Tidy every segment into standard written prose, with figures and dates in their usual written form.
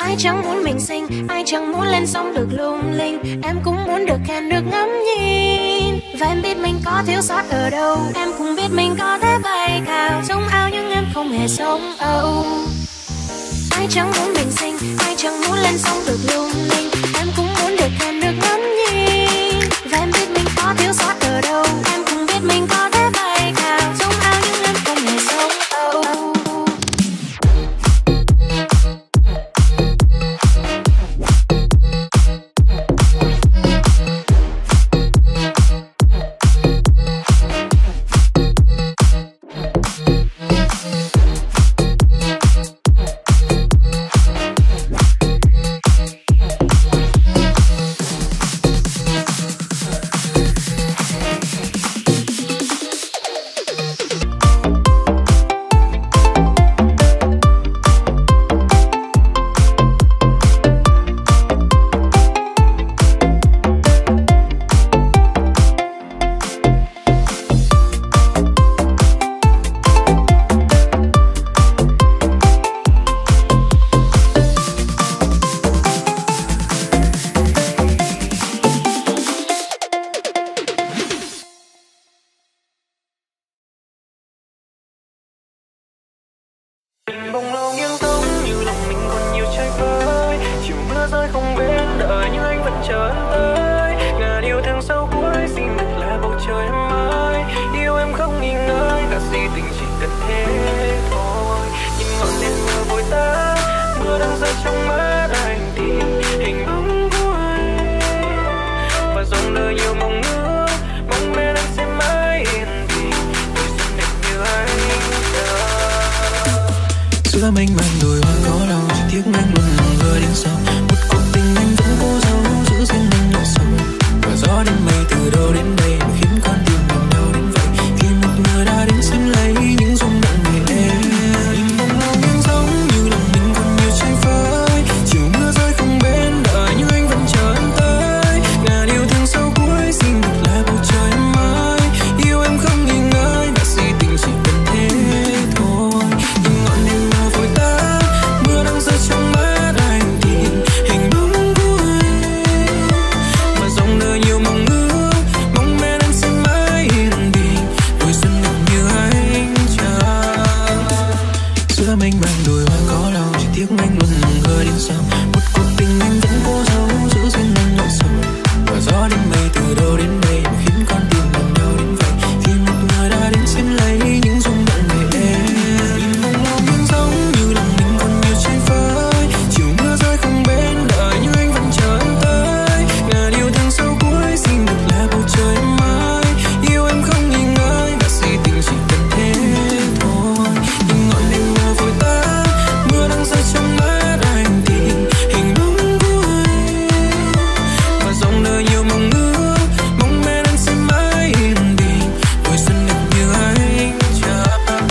Ai chẳng muốn mình xinh, ai chẳng muốn lên sóng được lung linh. Em cũng muốn được khen, được ngắm nhìn. Và em biết mình có thiếu sót ở đâu. Em cũng biết mình có thể bay cao sống ao, nhưng em không hề sống âu. Ai chẳng muốn mình xinh, ai chẳng muốn lên sóng được lung linh. Em cũng muốn được khen, được ngắm nhìn. Và em biết mình có thiếu sót ở đâu. Em cũng biết mình có thể bay cao sống ao, nhưng em không hề sống âu. Bông lâu nghiêng giống như lòng mình còn nhiều chơi vơi. Chiều mưa rơi không bên đợi nhưng anh vẫn chờ em tới. Ngàn yêu thương sau cuối xin được là bầu trời em ơi. Yêu em không nghi ngơi, cả si tình chỉ cần thế thôi. Nhìn ngọn đèn mưa vội tắt, mưa đang rơi trong mắt anh tìm hình bóng của anh. Và dòng đời nhiều mong ước, mong bên anh sẽ mãi yên bình. Đôi xuân đẹp như anh chờ. Giữa mênh mang đôi hoa có đau, chỉ tiếc anh luôn là người đến sau. Một cuộc tình anh vẫn cố giấu, giữ riêng mình lại sầu. Và gió đêm mây từ đâu đến đây mà khiến con tim mình đau đến vậy. Khi một người đã đến xin lấy những rung động về em. Nhìn bông lâu nghiêng giống như lòng mình còn nhiều chơi vơi. Chiều mưa rơi không bên đợi nhưng anh vẫn chờ em tới. Ngàn yêu thương sau cuối xin được là bầu trời em ơi. Yêu em không nghi ngơi, và si tình chỉ cần thế thôi. Nhìn ngọn đèn mưa vội tắt, mưa đang rơi trong mắt anh tìm hình bóng của anh. Và dòng đời nhiều mong ước, mong bên anh sẽ mãi yên bình. Tuổi xuân ngập như anh chờ. Giữa mênh mang đôi hoa có đau, chỉ tiếc anh luôn là người đến sau. Một cuộc tình anh vẫn cố giấu, giữ riêng mình lại sầu. Và gió đêm mây từ đâu đến đây mà khiến con tim mình đau đến vậy. Khi một người đã đến xin lấy những rung động về em. Nhìn bông lâu nghiêng giống như lòng mình còn nhiều chơi vơi. Chiều mưa rơi không bên đợi nhưng anh vẫn chờ em tới. Ngàn yêu thương sau cuối xin được là bầu trời em ơi. Yêu em không nghi ngơi, và si tình chỉ cần thế thôi. Nhìn ngọn đèn mưa vội tắt, mưa đang rơi trong mắt anh tìm hình bóng của anh. Và dòng đời nhiều mong ước, mong bên anh sẽ mãi yên bình. Tuổi xuân đẹp như anh chờ.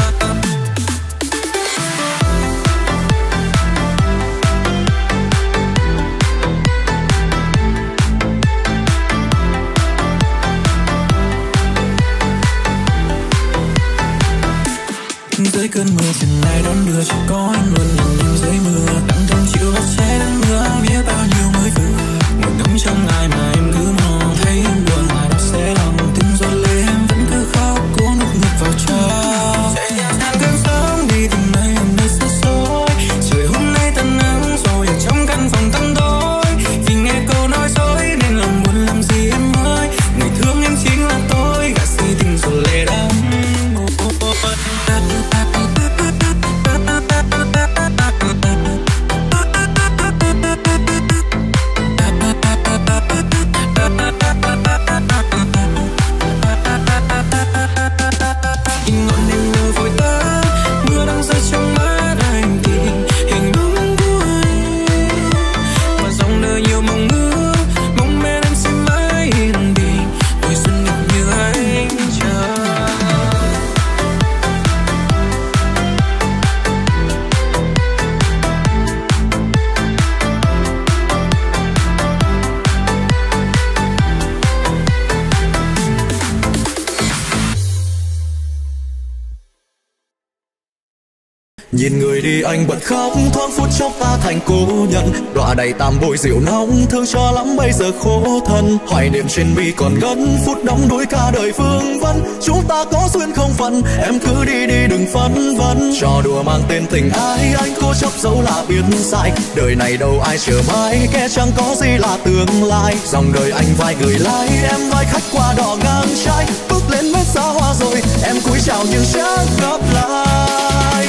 Dưới cơn mưa dần ai đón đưa, chỉ có anh luôn nhìn em dưới mưa. Đặng thầm chịu bắt che nắng mưa, biết bao nhiêu mới vừa. Ngồi ngắm trong ai mà em cứ mong, thấy em buồn là nó sẽ lòng. Từng giọt lệ em vẫn cứ khóc, cố nút ngực vào trong. Chạy theo tháng cơn sóng đi từng nơi em nơi xa xôi. Trời hôm nay tan nắng rồi ở trong căn phòng tăm tối. Vì nghe câu nói dối nên lòng buồn làm gì em ơi. Người thương em chính là tôi, gạt si tình rồi lệ đắng. Nhìn người đi anh bật khóc, thoáng phút chốc ta thành cố nhân. Đọa đầy tam bội rượu nóng, thương cho lắm bây giờ khổ thân. Hoài niệm trên mi còn ngấn, phút đắm đuối cả đời phương vấn. Chúng ta có duyên không phận, em cứ đi đi đừng phân vân. Trò đùa mang tên tình ai, anh cố chấp dẫu là biết sai. Đời này đâu ai chờ mãi, kẻ chẳng có gì là tương lai. Dòng đời anh vai gửi lại, em vai khách qua đò ngang trái. Bước lên mét xa hoa rồi, em cúi chào nhưng chẳng gặp lại.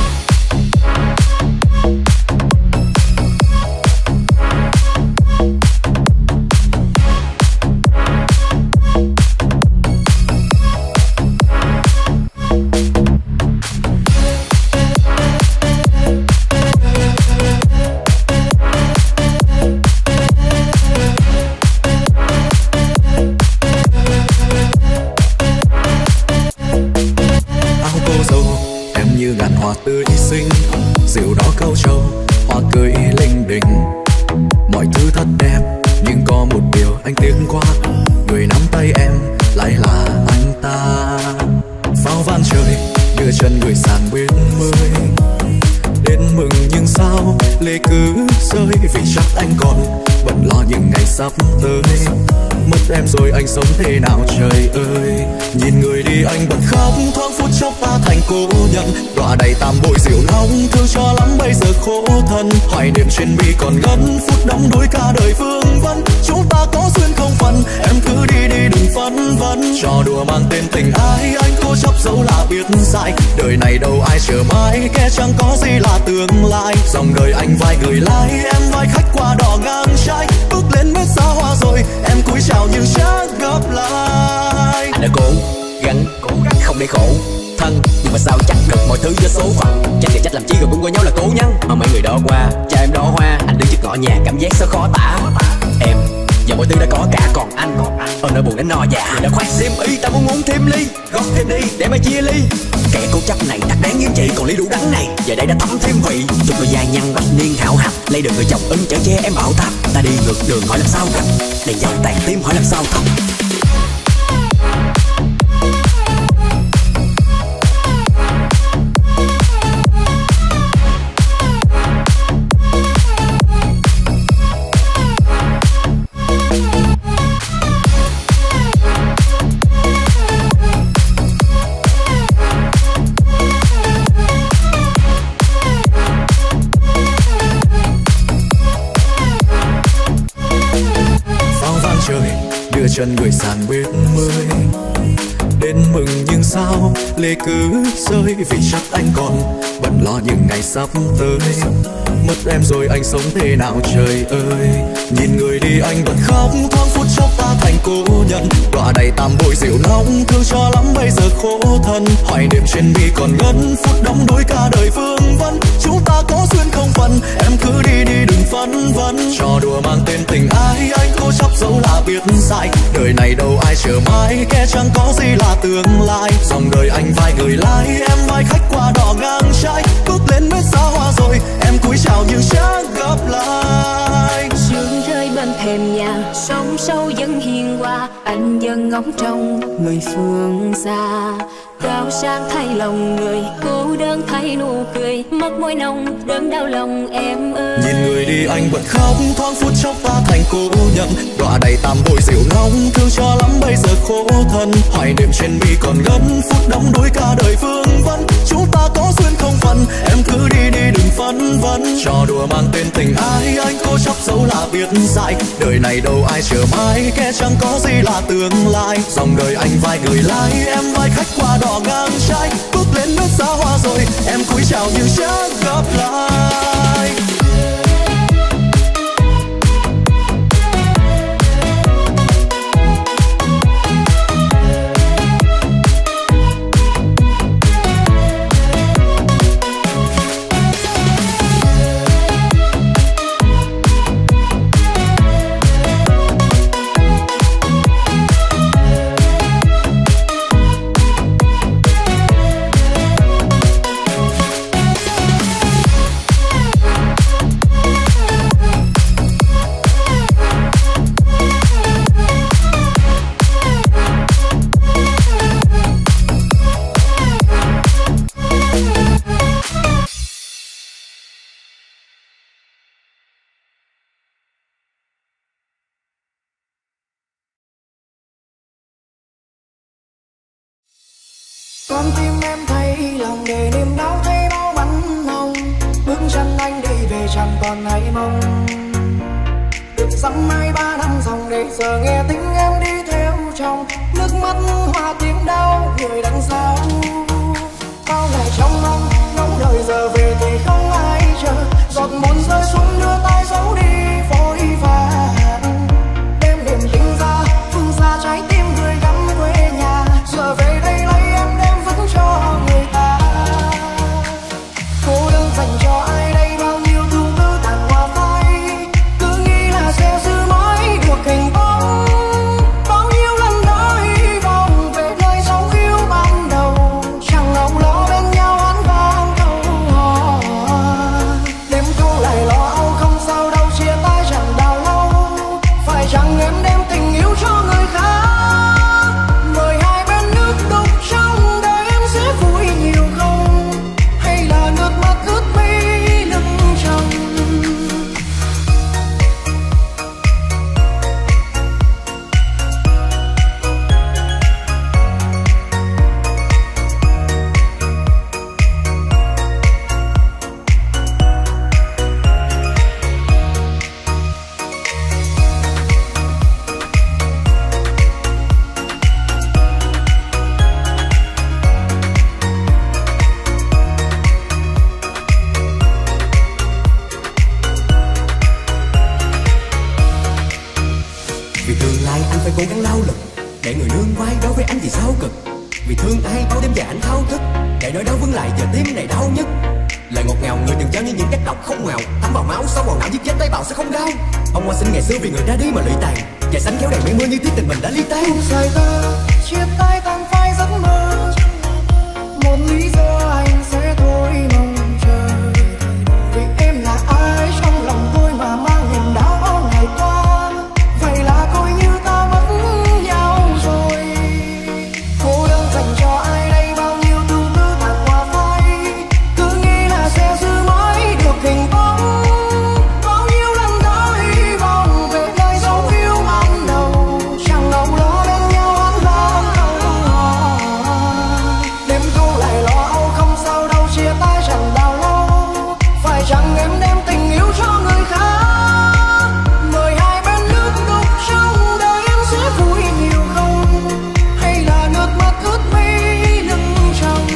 Hoa tươi xinh, rượu đỏ câu trầu, hoa cưới linh đình. Mọi thứ thật đẹp, nhưng có một điều anh tiếc quá. Người nắm tay em lại là anh ta. Pháo vang trời, đưa chân người sang bên mới. Đến mừng nhưng sao lệ cứ rơi, vì chắc anh còn bận lo những ngày sắp tới. Mất em rồi anh sống thế nào trời ơi. Nhìn người đi anh bật khóc, thoáng phút chốc ta thành cố nhân. Đọa đầy tam bội rượu nóng, thương cho lắm bây giờ khổ thân. Hoài niệm trên mi còn ngấn, phút đắm đuối cả đời vương vấn. Chúng ta có duyên không phận, em cứ đi đi đừng phân vân. Trò đùa mang tên tình ai, anh cố chấp dẫu là biết sai. Đời này đâu ai chờ mãi, kẻ chẳng có gì là tương lai. Dòng đời anh vai gửi lại, em vai khách qua đò ngang trái. Bước lên mét xa hoa rồi, em cúi chào nhưng chẳng gặp lại. Anh đã cố gắng không để khổ thân, nhưng mà sao chắc được mọi thứ do số phận. Chắc thì trách làm chi rồi cũng coi nhau là cố nhân. Mà mấy người đó qua, cha em đó hoa. Anh đứng trước ngõ nhà cảm giác sao khó tả. Em giờ mọi thứ đã có cả, còn anh ở nỗi buồn đến no già. Đã khoác xiêm y, ta muốn uống thêm ly, gót thêm đi để mà chia ly. Kẻ cố chấp này thật đáng nghiêm trị, còn ly đủ đắng này giờ đây đã thấm thêm vị. Chục đôi dài nhăn bạch niên hảo hạp, lấy được người chồng ưng chở che em bảo tháp. Ta đi ngược đường hỏi làm sao gặp, đèn dầu tàn tim hỏi làm sao thấp. Đưa chân người sang bên mới. Đến mừng nhưng sao lệ cứ rơi, vì chắc anh còn bận lo những ngày sắp tới. Mất em rồi anh sống thế nào trời ơi. Nhìn người đi anh bật khóc, thoáng phút chốc ta thành cố nhân. Đọa đầy tam bội rượu nóng, thương cho lắm bây giờ khổ thân. Hoài niệm trên mi còn ngấn, phút đắm đuối cả đời vương vấn. Chúng ta có duyên không phận, em cứ đi đi đừng phân vân. Trò đùa mang tên tình ai, anh cố chấp dẫu là biết sai. Đời này đâu ai chờ mãi, kẻ chẳng có gì là tương lai. Dòng đời anh vai gửi lại, em vai khách qua đò ngang trái. Bước lên mét xa hoa rồi, em cúi chào nhưng chẳng gặp lại. Sương rơi bên thềm nhà, sóng sâu vẫn hiền hòa. Anh vẫn ngóng trông người phương xa. Cao sang thay lòng người, cô đơn thay nụ cười. Mất môi nồng, đớn đau lòng em ơi. Nhìn người đi anh bật khóc, thoáng phút chốc ta thành cố nhân. Đọa đầy tam bội rượu nóng, thương cho lắm bây giờ khổ thân. Hoài niệm trên mi còn ngấn, phút đắm đuối cả đời vương vấn. Chúng ta có duyên không phận, em cứ đi đi đừng phân vân. Trò đùa mang tên tình ai, anh cố chấp dẫu là biết sai. Đời này đâu ai chờ mãi, kẻ chẳng có gì là tương lai. Dòng đời anh vai gửi lại, em vai khách qua đò ngang trái. Bước lên mét xa hoa rồi, em cúi chào nhưng chẳng gặp lại. Con tim em thấy lòng để niềm đau thấy bao bắn hồng. Bước chân anh đi về chẳng còn ai mong. Được dăm 2-3 năm dòng để giờ nghe tiếng em đi theo chồng. Nước mắt hòa tiếng đau người đằng sau. Bao ngày trong mong ngóng đợi giờ về thì không ai chờ. Giọt buồn rơi xuống đưa tay giấu đi vội vàng. Đem niềm tình ra phương xa trái tim người gắm quê nhà. Giờ về đây lấy em đem vẫn cho người ta. Cô đơn dành cho ai đây bao nhiêu thương tư tàn hoa phai. Cứ nghĩ là sẽ giữ mãi được hình bóng. Bao nhiêu lần đợi vòng về nơi dấu yêu ban đầu. Chẳng lòng lo bên nhau hắn vang câu hò. Đêm thâu lại lo âu không sao đâu chia tay chẳng đau lâu. Phải chăng em đem tình yêu cho người khác. Mời hai bên nước đục trong đời em sẽ vui nhiều không. Hay là nước mắt ướt mi lưng tròng. Vì tương lai anh phải cố gắng lao lực, để người nương vai đối với anh thì sao cực. Vì thương ai bao đêm dài anh thao thức, để nỗi đau vương lại giờ tim này đau nhất. Lời ngọt ngào người đừng cho như những chất độc không ngào, thấm vào máu sâu vào não giết chết tế bào sẽ không đau. Ông hoa sinh ngày xưa vì người ra đi mà lụy tàn, trời xanh khéo đèn mây mưa như tiếc tình mình đã ly tan. Dài ta chia tay tan phai giấc mơ. Một lý do anh sẽ thôi mong chờ. Vì em là ai trong lòng tôi mà mang niềm đau bao ngày qua. Vậy là coi như ta mất nhau rồi. Cô đơn dành cho ai đây bao nhiêu thương tư tàn hoa phai. Cứ nghĩ là sẽ giữ mãi được hình bóng. Bao nhiêu lần đợi vòng về nơi dấu yêu ban đầu. Chẳng đâu lo bên nhau hắn vang câu hò. Đêm thâu lại lo âu không sao đâu chia tay chẳng đau lâu. Phải chăng em đem tình yêu cho người khác. Mời hai bên nước đục trong đời em sẽ vui nhiều không. Hay là nước mắt ướt mi lưng tròng.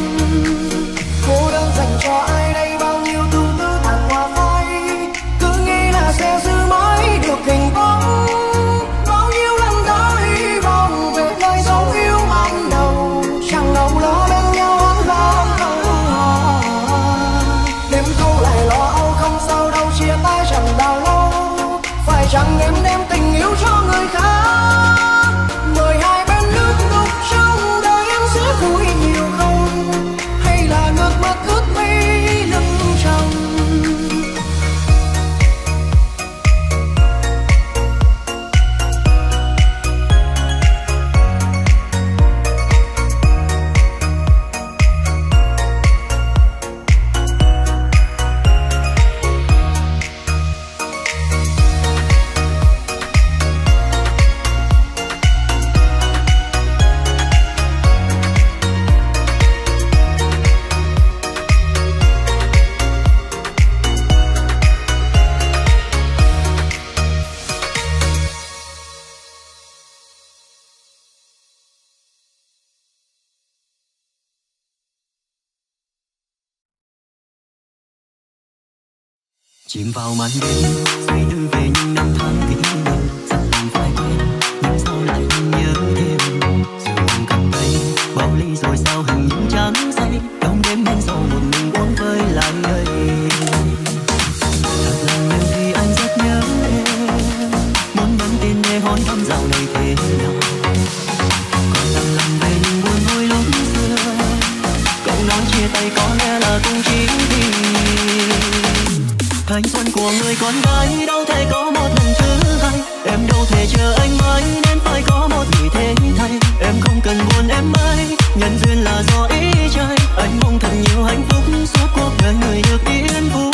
Cô đơn dành cho ai đây bao nhiêu thương tư tàn hoa phai. Cứ nghĩ là sẽ giữ mãi được hình bóng. Bao nhiêu lần đợi vòng về nơi dấu yêu ban đầu. Chẳng đâu lo bên nhau hắn vang câu hò. Đêm thâu lại lo âu không sao đâu chia tay chẳng đau lâu. Phải chăng em đem tình yêu cho người khác. Mời hai bên nước đục trong đời em sẽ vui nhiều không. Hay là nước mắt ướt mi lưng tròng. Chìm vào màn đêm, suy tư về những năm tháng vì yêu mình, dặn lòng phải quên, nhưng sao lại không nhớ thêm. Dù lòng cầm tay, bao ly rồi sao hình như chẳng say, đông đêm bên sau một mình uống với lại đây. Thật là nhiều khi anh rất nhớ em, muốn nhắn tin để hỏi thăm dạo này thế nào. Còn lặng lặng về những buồn vui lúc xưa, cậu nói chia tay có lẽ là cũng chỉ vì thanh xuân của người con gái đâu thể có một lần thứ hai. Em đâu thể chờ anh mãi nên phải có một người thế thay. Em không cần buồn em ơi, nhân duyên là do ý trời. Anh mong thật nhiều hạnh phúc suốt cuộc đời người được yên vui.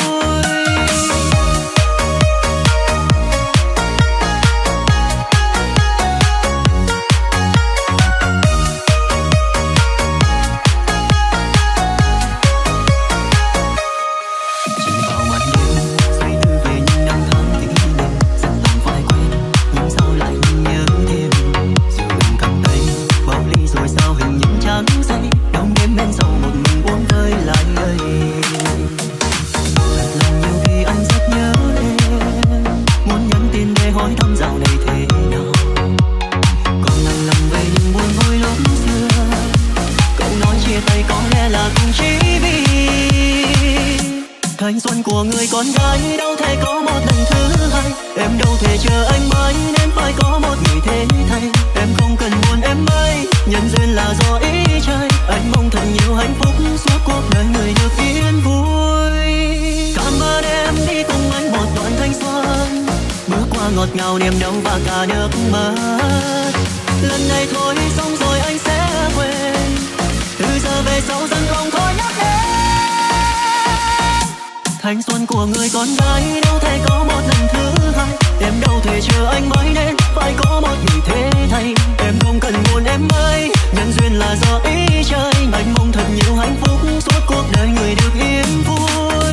con gái đâu thể có một lần thứ hai. Em đâu thể chờ anh mãi nên phải có một người thế thay. Em không cần buồn em ơi, nhân duyên là do ý trời. Anh mong thật nhiều hạnh phúc suốt cuộc đời người được yên vui. Cảm ơn em đi cùng anh một đoạn thanh xuân, bước qua ngọt ngào niềm đau và cả nước mắt. Lần này thôi xong rồi anh sẽ quên, từ giờ về sau dần không thôi nhắc đến. Thanh xuân của người con gái đâu thể có một lần thứ hai. Em đâu thể chờ anh mãi nên phải có một người thế thay. Em không cần buồn em ơi, nhân duyên là do ý trời. Anh mong thật nhiều hạnh phúc suốt cuộc đời người được yên vui.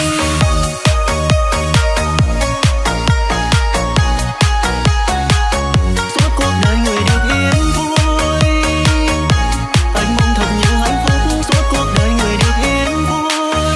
Suốt cuộc đời người được yên vui. Anh mong thật nhiều hạnh phúc suốt cuộc đời người được yên vui.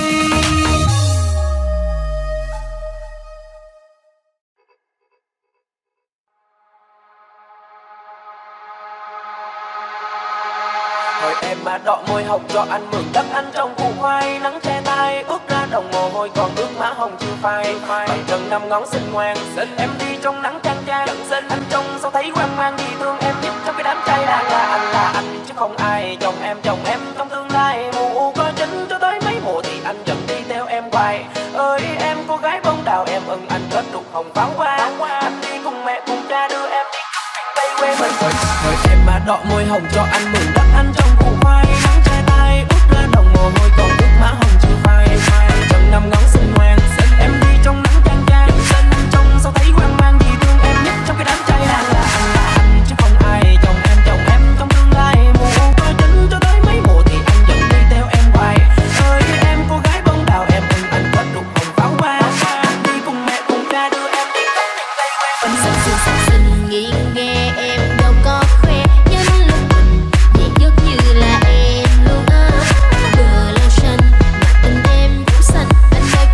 Hồi em mà đọ môi hồng cho anh mượn đất anh trong củ khoai. Nắng che tay ướt ra đồng mồ hôi còn ướt má hồng chưa phai. Bằng trần năm ngón xinh ngoan, em đi trong nắng chang chang. Anh trông sao thấy hoang mang vì thương em nhất trong cái đám trai đang là anh chứ không ai. Chồng em trong tương lai mù có chính cho tới mấy mùa thì anh vẫn đi theo em hoài. Ơi em cô gái bông đào em ưng anh kết đục hồng pháo hoa. Anh đi cùng mẹ cùng cha đưa em đi tay quê mình. Hồi em mà đọ môi hồng cho anh mượn đất anh trong củ khoai. Nắng che tay ướt ra đồng mồ hôi còn ướt má hồng chưa phai. Trần năm ngón xinh ngoan, em đi trong nắng chang chang. Anh trông sao thấy hoang mang vì thương em nhất trong cái đám trai đang là anh chứ không ai. Chồng em trong tương lai mùa có chính cho tới mấy mùa thì anh vẫn đi theo em hoài. Ơi em cô gái bông đào em ưng anh kết đục hồng pháo hoa. Anh đi cùng mẹ cùng cha đưa em đi khắp miền Tây quê mình. Xinh nghiêng nghe em đâu có khoe, nhưng lúc mình vậy rất như là em luôn á. Vừa lâu xanh mà tình em cũng xanh, anh ơi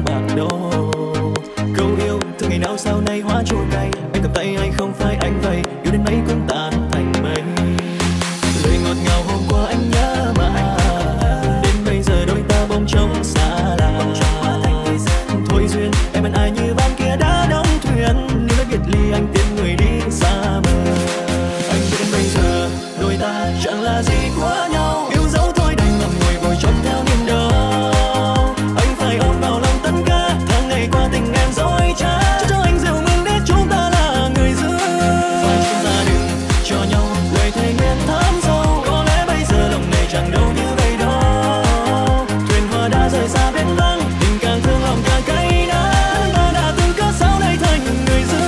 bạc đâu. Câu yêu từ ngày nào sau này hóa chua cay, anh cầm tay anh không phải anh vậy, yêu đến mấy cũng tan thành mây. Lời ngọt ngào hôm qua anh nhớ mà đến bây giờ đôi ta bỗng trông xa lạ. Thôi duyên em hẹn ai như ban kia đã đóng thuyền, nếu đã biệt ly anh tiễn người đi xa mờ. Anh biết đến bây giờ đôi ta chẳng là gì của nhau, yêu dấu thôi đành ngậm ngùi vội trốn theo niềm đau. Anh phải ôm vào lòng tất cả tháng ngày qua tình em dối trá, cho anh rượu mừng để chúng ta là người giữ. Và chúng ta đừng cho nhau lời thề nguyện thắm sâu, có lẽ bây giờ lòng này chẳng đâu như vậy đâu. Thuyền hoa đã rời xa biển vắng, tình càng thương lòng càng cay đắng, ta đã từng cất sau đây thành người giữ.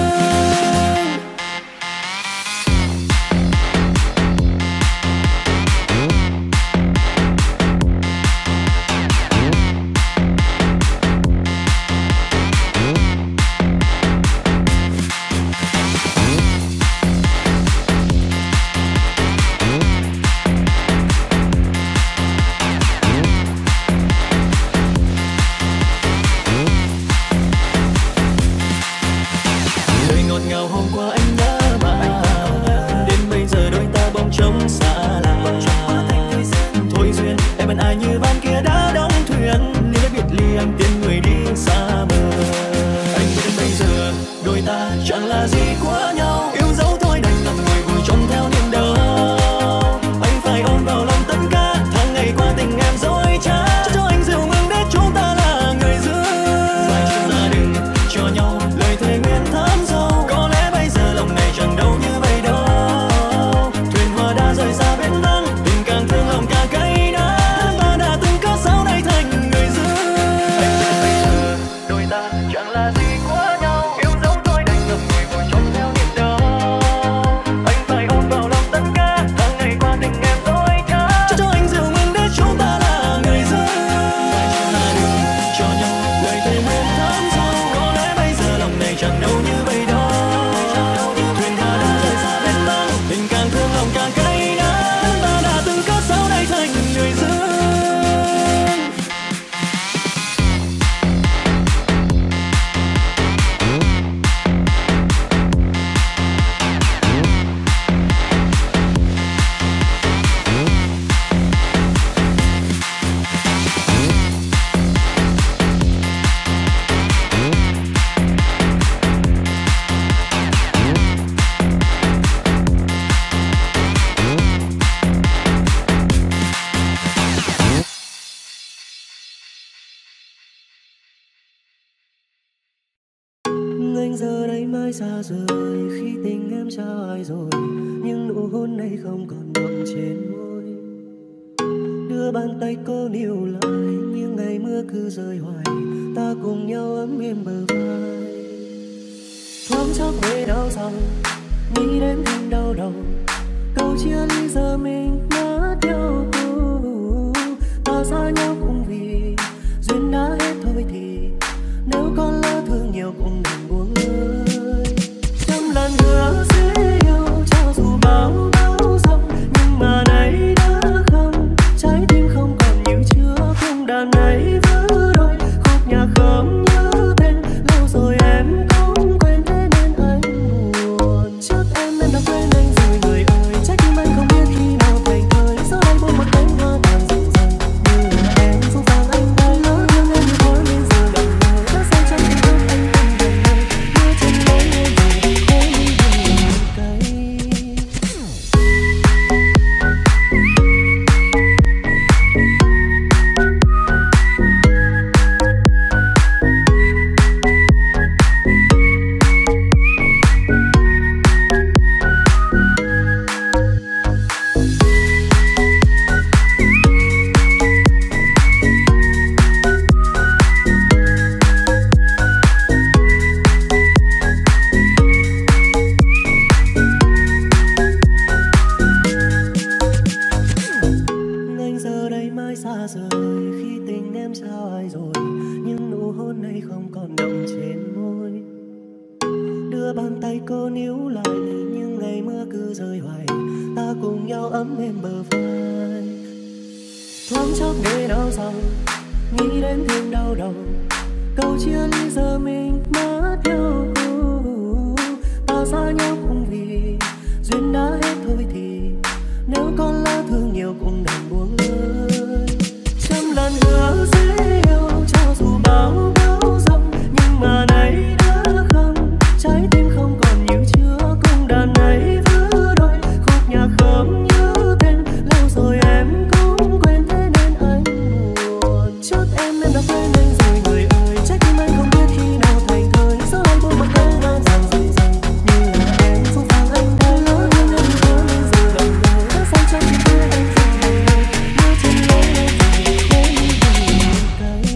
Lời ngọt ngào hôm qua anh nhớ mà đến bây giờ đôi ta bỗng trông xa lạ. Thôi duyên em hẹn ai như ban kia đã đóng thuyền, nếu đã biệt ly anh tiễn người đi xa mờ. Anh biết đến bây giờ đôi ta chẳng là gì của nhau, yêu dấu thôi đành ngậm ngùi vùi trốn theo niềm đau. Anh phải ôm vào lòng tất cả tháng ngày qua tình em dối trá, cho anh rượu mừng để chúng ta là người giữ. Và chúng ta đừng cho nhau lời thề nguyện thắm sâu, có lẽ bây giờ lòng này chẳng đâu như vậy đâu. Thuyền hoa đã rời xa biển vắng, tình càng thương lòng càng cay đắng, ta đã từng cất sau đây thành người giữ. Anh biết bây giờ đôi ta chẳng là gì của nhau, yêu dấu thôi đành ngậm ngùi vội trốn theo niềm đau. Anh phải ôm vào lòng tất cả tháng ngày qua tình em dối trá, cho anh rượu mừng để chúng ta là người giữ. Và chúng ta đừng cho nhau lời thề nguyện thắm sâu, có lẽ bây giờ lòng này chẳng đâu như vậy đâu. Thuyền hoa đã rời xa biển vắng, tình càng thương lòng càng cay đắng, ta đã từng cất sau đây thành người giữ. Anh giờ đây mãi xa rời, khi tình em trao ai rồi, nhưng nụ hôn này không còn đọng trên môi. Đưa bàn tay cô níu lại, nhưng ngày mưa cứ rơi hoài, ta cùng nhau ấm êm bờ vai. Thoáng chốc về đau lòng, nghĩ đến thêm đau đầu, câu chia ly giờ mình mất nhau. Ta xa nhau cũng vì duyên đã hết thôi thì nếu con lỡ thương nhiều cũng đừng buông lời. Trăm lần hứa sẽ yêu cho dù bao dòng, nhưng mà nay đã không, trái tim không còn như trước. Khung đàn này vỡ đôi, khúc nhạc không nhớ tên, lâu rồi em cũng quên thế nên anh buồn. Trước em đã quên anh rồi người ơi, trái tim anh không biết khi nào thành thời. Giờ đây buông một cánh hoa tàn dịu dần, như là em xuống sang anh đây. Lỡ thương em như khói nên giờ gặp người, đã say chân tình thương anh không về nơi. Mưa trên môi em rồi khói ly hương cay. Anh giờ đây mãi xa rời, khi tình em trao ai rồi, nhưng nụ hôn này không còn đọng trên môi. Đưa bàn tay cô níu lại, nhưng ngày mưa cứ rơi hoài, ta cùng nhau ấm êm bờ vai. Thoáng chốc để đau lòng, nghĩ đến thêm đau đầu, câu chia ly giờ mình mất nhau. Ta xa nhau không vì duyên đã hết thôi thì nếu con lỡ thương nhiều cũng đành buông lời. Trăm lần hứa sẽ yêu cho dù bao bão giông, nhưng mà nay đã không, trái tim không còn nhiều chưa cùng đàn ấy vỡ đôi. Khúc nhạc không nhớ tên, lâu rồi em cũng quên thế nên anh buồn. Chắc em đã quên anh rồi người ơi, trái tim anh không biết khi nào thành thời. Giờ anh buông mặt em ngang rằng dần dần như là em phũ phàng anh đã lỡ thương em có nên giờ lòng đời đã sang cho tim tôi anh rồi. Mưa trên lối em thì em vì cay.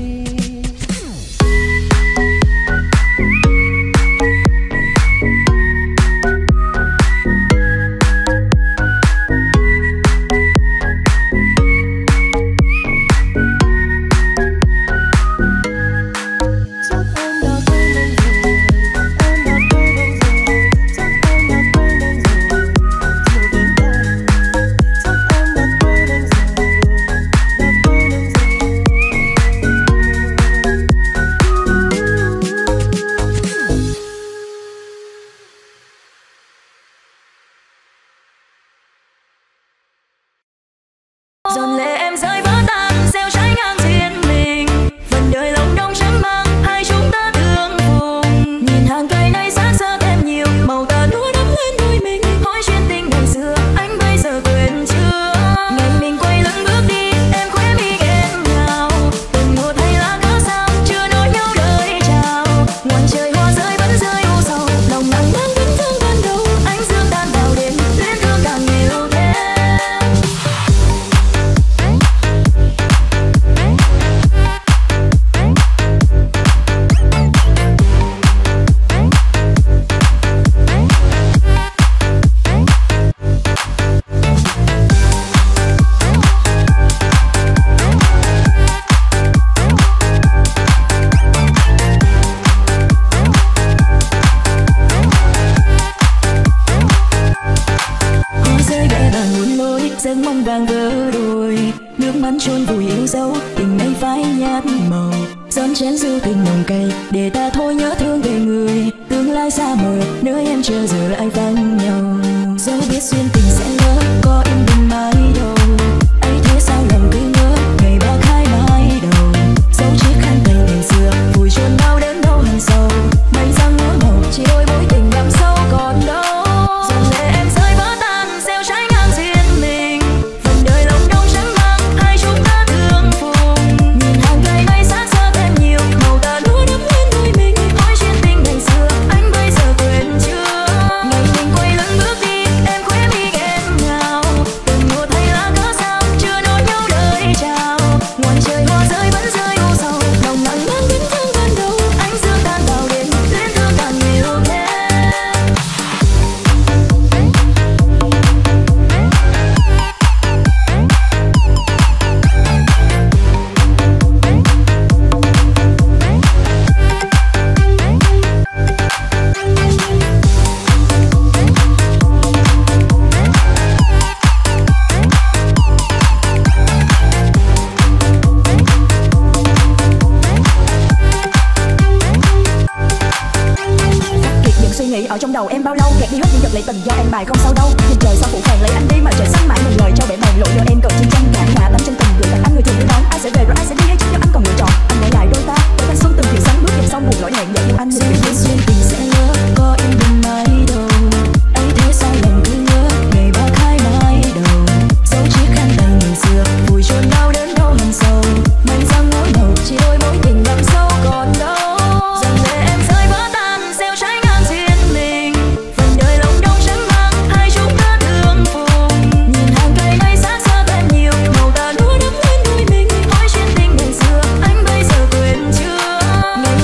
Chắc em đã quên anh rồi, em đã quên anh rồi, chắc em đã quên anh rồi, chiều đến đây. Chắc em đã quên anh rồi, đã quên anh Dọn lệ em rơi vỡ tan, gieo trái ngang duyên mình. Phần đời lông đông trắng mang, hai chúng ta tương phùng. Nhìn hàng cây nay xác xơ thêm nhiều, màu tà núa đắm lên đôi mình. Hỏi chuyện tình ngày xưa, anh bây giờ quên chưa? Ngày mình quay lưng bước đi, em khóe mi nghẹn ngào. Từng một hay lá cớ sao, chưa nói nhau lời chào. Ngoài trời hoa rơi vẫn rơi u sầu, lòng nặng mang vẫn thương ban đầu. Ánh dương tan vào đêm, luyến thương càng nhiều thêm. Hoa rơi vẽ vàng muôn lối, giấc mong vàng vỡ đôi. Nước mắt chôn vùi yêu dấu, tình ấy phai nhạt màu. Gión chén rượu tình nồng cay, để ta thôi nhớ thương về người. Tương lai xa mờ, nơi em chờ giờ lại vắng nhau. Dẫu biết duyên tình sẽ lỡ, có im bình mãi đâu. Ấy thế sao lòng cứ ngỡ, ngày ba khai mãi đầu. Dẫu chiếc khăn tay ngày xưa, vùi chôn đau đến đâu hằn sâu. Mây răng ngỡ màu, chỉ đôi mối tình đậm sâu còn đâu. Dòng lệ em rơi vỡ tan, gieo trái ngang duyên mình. Phần đời lông đông trắng mang, hai chúng ta tương phùng. Nhìn hàng cây nay xác xơ thêm nhiều, màu tà núa đắm lên đôi mình. Hỏi chuyện tình ngày xưa, anh bây giờ quên chưa? Ngày mình quay lưng bước đi, em khóe mi nghẹn ngào. Từng một hay lá cớ sao, chưa nói nhau lời chào. Ngoài trời hoa rơi vẫn rơi u sầu, lòng nặng mang vẫn thương ban đầu. Ánh dương tan vào đêm, luyến thương càng nhiều thêm. Kiệt những suy nghĩ ở trong đầu em bao lâu, kẹt đi hết những giật lệ tình do em bài không sao đâu. Nhìn trời sao phủ phàng lấy anh đi mà trời xanh mãi một lời trao bể bàng lộ cho em cầu chiến tranh cả nhà tắm chân tình gửi tặng anh người thường đưa đón. Ai sẽ về rồi ai sẽ đi hay chỉ cho anh còn lựa chọn. Anh để lại đôi ta, đôi thanh xuân từng chiều sáng bước dẹp xong buồn lỗi hẹn dạy yêu anh người biết duyên tình sẽ lỡ, có em bình mãi đâu. Ấy thế sao lòng cứ ngỡ, ngày ba khai mãi đầu. Dẫu chiếc khăn tay ngày xưa, vùi chôn đau đến đâu hằn sâu. Mây răng ngỡ màu, chỉ đôi mối tình đậm sâu còn đâu. Dòng lệ em rơi vỡ tan, gieo trái ngang duyên mình. Phần đời lông đông trắng mang, hai chúng ta tương phùng. Nhìn hàng cây nay xác xơ thêm nhiều, màu tà núa đắm lên đôi mình. Hỏi chuyện tình ngày xưa, anh bây giờ quên chưa? Ngày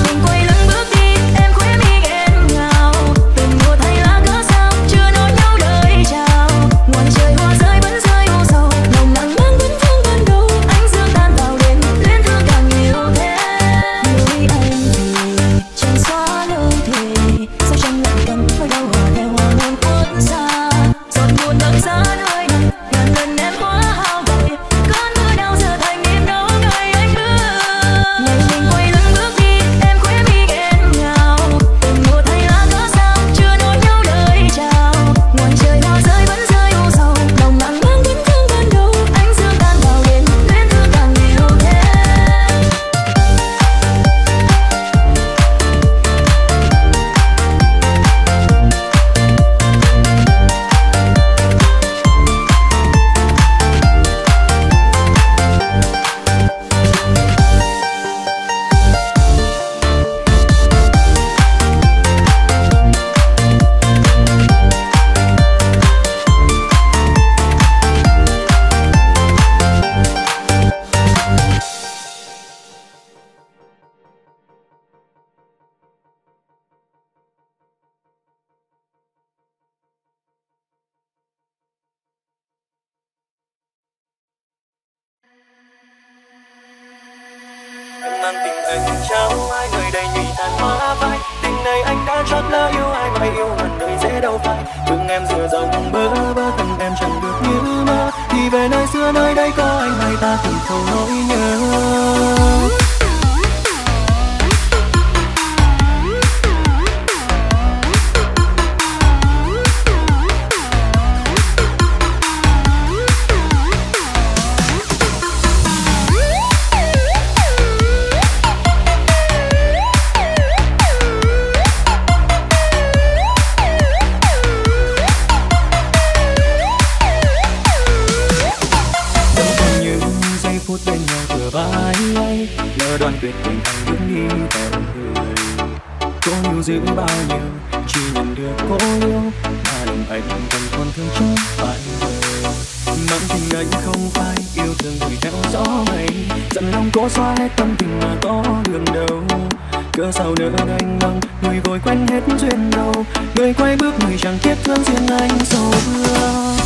chót lỡ yêu ai mà yêu ngàn đời dễ đâu phải. Thương em dựa dòng bơ vơ thân em chẳng được như mơ. Thì về nơi xưa nơi đây có anh hay ta từng khâu nỗi nhớ. Đoan tuyệt tình anh bước đi theo người. Cố yêu giữ bao nhiêu chỉ nhận được cố yêu, mà lòng anh vẫn còn thương trong vài người. Mặn tình anh không phải yêu thương người theo gió mây, dặn lòng cố xóa hết tâm tình mà có đường đâu. Cớ sao nỡ đành lòng người vội quen hết duyên đâu, người quay bước người chẳng tiếc thương duyên anh sâuưa.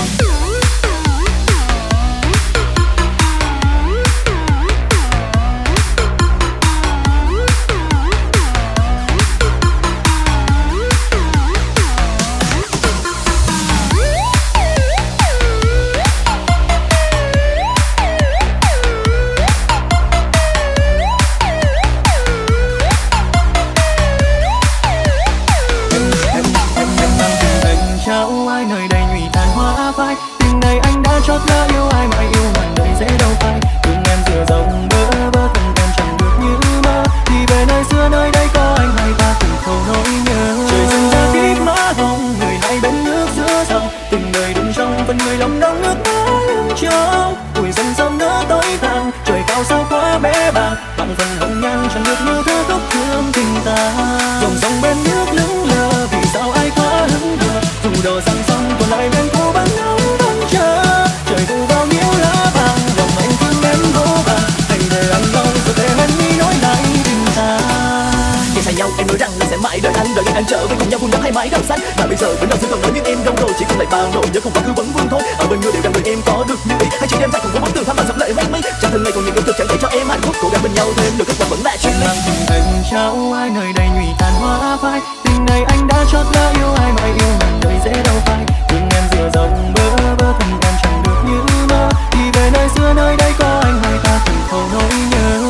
Chót lỡ yêu ai mà yêu ngàn đời dễ đâu phải. Thương em dựa dòng bơ vơ thân em chẳng được như mơ. Thì về nơi xưa nơi đây có anh hay ta từng khâu nỗi nhớ. Trời dần ra kíp má hồng người hai bên nước giữa dòng. Tình đời đừng trong phần người lòng đong nước mắt lưng trong. Tuổi dần dần nỡ tối tàn trời cao sao quá bé bàng. Bằng phần hồng nhan chẳng được như thơ khóc thương tình ta. Dòng dòng bên nước lững lờ vì sao ai quá hững hờ. Dù đồ sang sông còn lại bên cô bắn nắng vẫn chờ. Trời thu bao nhiêu lá vàng lòng anh thương em vô vàng. Hãy để anh lâu rồi để anh đi nói lại tình ta. Khi xa nhau em nói rằng là sẽ mãi đợi anh trở về cùng nhau vun đắp hai mái rau xanh. Mà bây giờ vẫn đang giữ còn nói nhưng em đâu rồi chỉ còn lại bao nỗi nhớ không quá khứ vẫn vương thôi. Ở bên người đều rằng đời em có được như ý. Hay chỉ đêm dài cùng với bức tường thăm mà sắp lại mênh mây. Chẳng thân này còn những câu thực chẳng để cho em hạnh phúc. Cố gắng bên nhau thêm được kết quả vẫn là chuyện này. Tình anh trao ai nơi đây nhụy tàn hoa phai. Tình này anh đã chót lỡ yêu ai mà yêu ngàn đời dễ đâu phải. Thương em dựa dòng bơ vơ thân em chẳng được như mơ. Thì về nơi xưa nơi đây có anh hay ta từng khâu nỗi nhớ.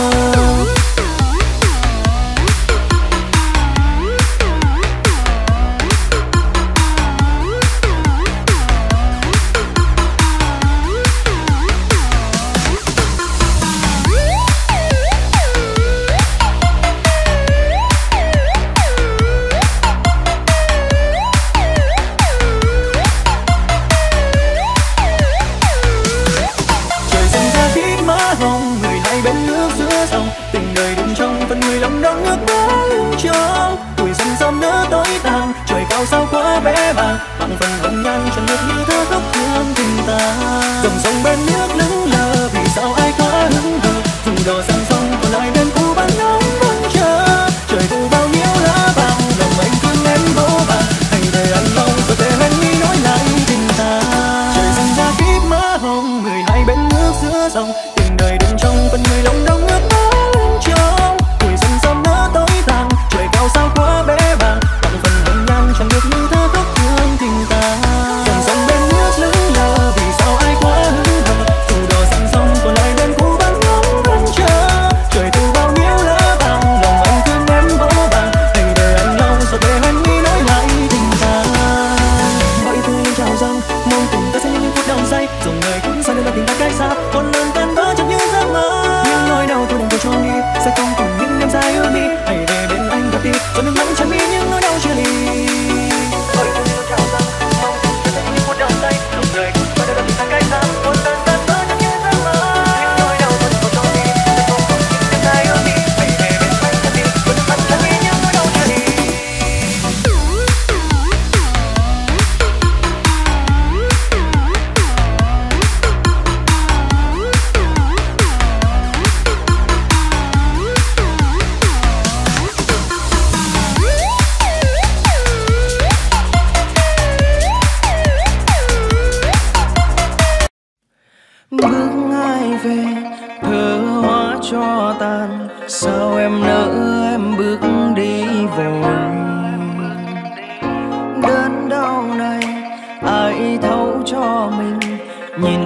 Tình đời đừng trong phần người lòng đong nước mắt lưng trong. Tuổi dần dần nỡ tối tàn trời cao sao quá bé bàng. Bằng phần hồng nhan chẳng được như thơ khóc thương tình ta. Dòng sông bên nước lững lờ vì sao ai quá hững hờ. Dù đò sang sông còn lại bên cũ bắn nắng vẫn chờ. Trời thu bao nhiêu lá vàng lòng anh thương em vô vàng. Hãy để anh lâu rồi để anh đi nói lại tình ta. Trời dần ra kíp má hồng người hai bên nước giữa dòng. Tình đời đừng trong phần người lòng đong nước mắt trong. Tuổi dần dần nỡ tối tàn trời cao sao quá bé bàng. Bằng phần hồng nhan chẳng được như thơ khóc thương tình ta. Dòng sông bên nước lững lờ vì sao ai quá hững hờ. Dù đò sang sông còn lại bên cũ bắn nắng vẫn chờ. Trời thu bao nhiêu lá vàng lòng anh thương em vô vàng. Hãy để anh lâu rồi để anh đi nói lại tình ta. Mọi thứ chào rằng mong cùng ta sẽ những phút đau say. Dòng người cũng xa nên là tình ta cách xa. Còn lần tan vỡ chẳng như giấc mơ. Nhưng nỗi đau tôi đừng cho đi sẽ không còn những đêm dài ước đi. Hãy về bên anh gặp đi cho nước mắt chẳng đi những nỗi đau chia ly. Mọi thứ chào rằng mong cùng ta sẽ những phút đau say. Dòng người cũng xa nên là tình ta cách xa. Còn lần tan vỡ chẳng như giấc mơ. Nhưng nỗi đau tôi đừng cho đi sẽ không còn những đêm dài ước đi. Hãy về bên anh gặp đi cho nước mắt chẳng đi những nỗi đau chia ly.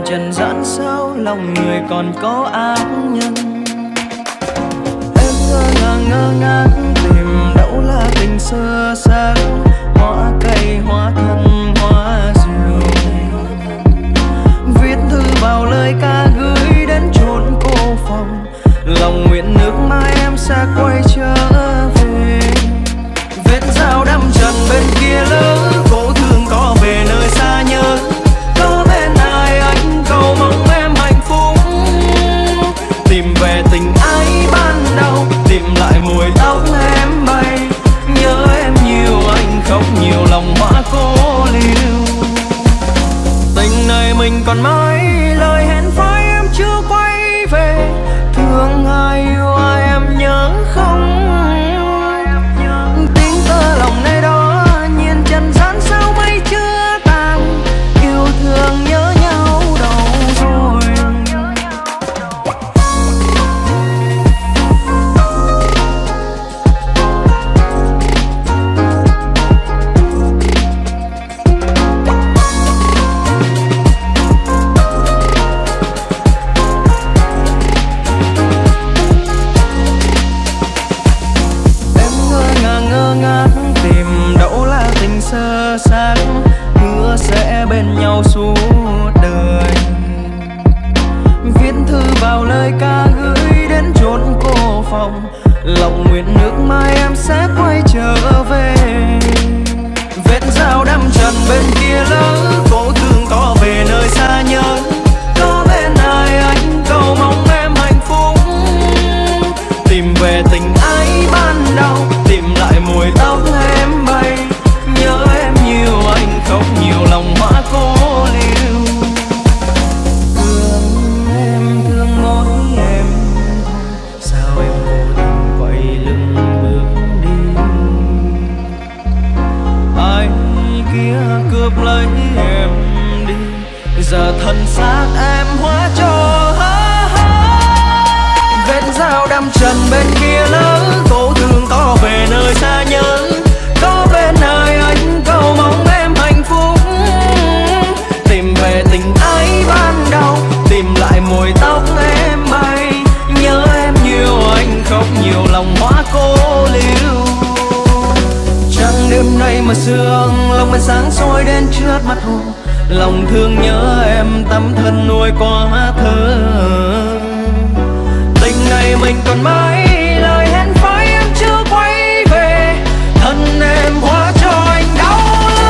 trần gian sao lòng người còn có ác nhân. Em ngơ ngác tìm đâu là tình sơ xác, hoa cây hoa thân hoa rượu. Viết thư vào lời ca gửi đến chốn cô phòng, lòng nguyện nước mai em sẽ quay trở về. Vết dao đâm trần bên kia lỡ, cố thương có về nơi xa nhớ. Có bên ai anh cầu mong em hạnh phúc, tìm về tình ái ban đầu, tìm lại mùi tóc em bay. Nhớ em nhiều anh khóc nhiều lòng hóa cố liêu. Tình này mình còn mãi, lời hẹn phai em chưa quay về. Thương ai yêu ai em nhớ không, tiếng tơ lòng nơi đó nhìn trần gian sao mây chưa tàn. Yêu thương nhớ nhau đâu rồi. Sơ xác hứa sẽ bên nhau suốt đời. Viết thư vào lời ca gửi đến chốn cô phòng, lòng nguyện nước mai em sẽ quay trở về. Vết dao đâm trần bên kia lỡ, cố thương có về nơi xa nhớ. Có bên ai anh cầu mong em hạnh phúc, tìm về tình ái ban đầu, tìm lại mùi tóc em bay. Nhớ em nhiều anh khóc nhiều lòng hóa cố liêu. Thương em thương mỗi em thôi, sao em vô tình quay lưng bước đi. Ai kia cướp lấy em đi, giờ thân xác em hóa cho vết dao đâm trần bên kia lỡ, cố thương có về nơi xa nhớ. Có bên ai anh cầu mong em hạnh phúc, tìm về tình ái ban đầu, tìm lại mùi tóc em bay. Nhớ em nhiều anh khóc nhiều lòng hóa cố liêu. Chẳng đêm nay mà sương, lòng em sáng soi đến trước mặt hồ. Lòng thương nhớ em tấm thân nuôi quá thơ. Tình này mình còn mãi, lời hẹn phai em chưa quay về. Thân em hóa cho anh đau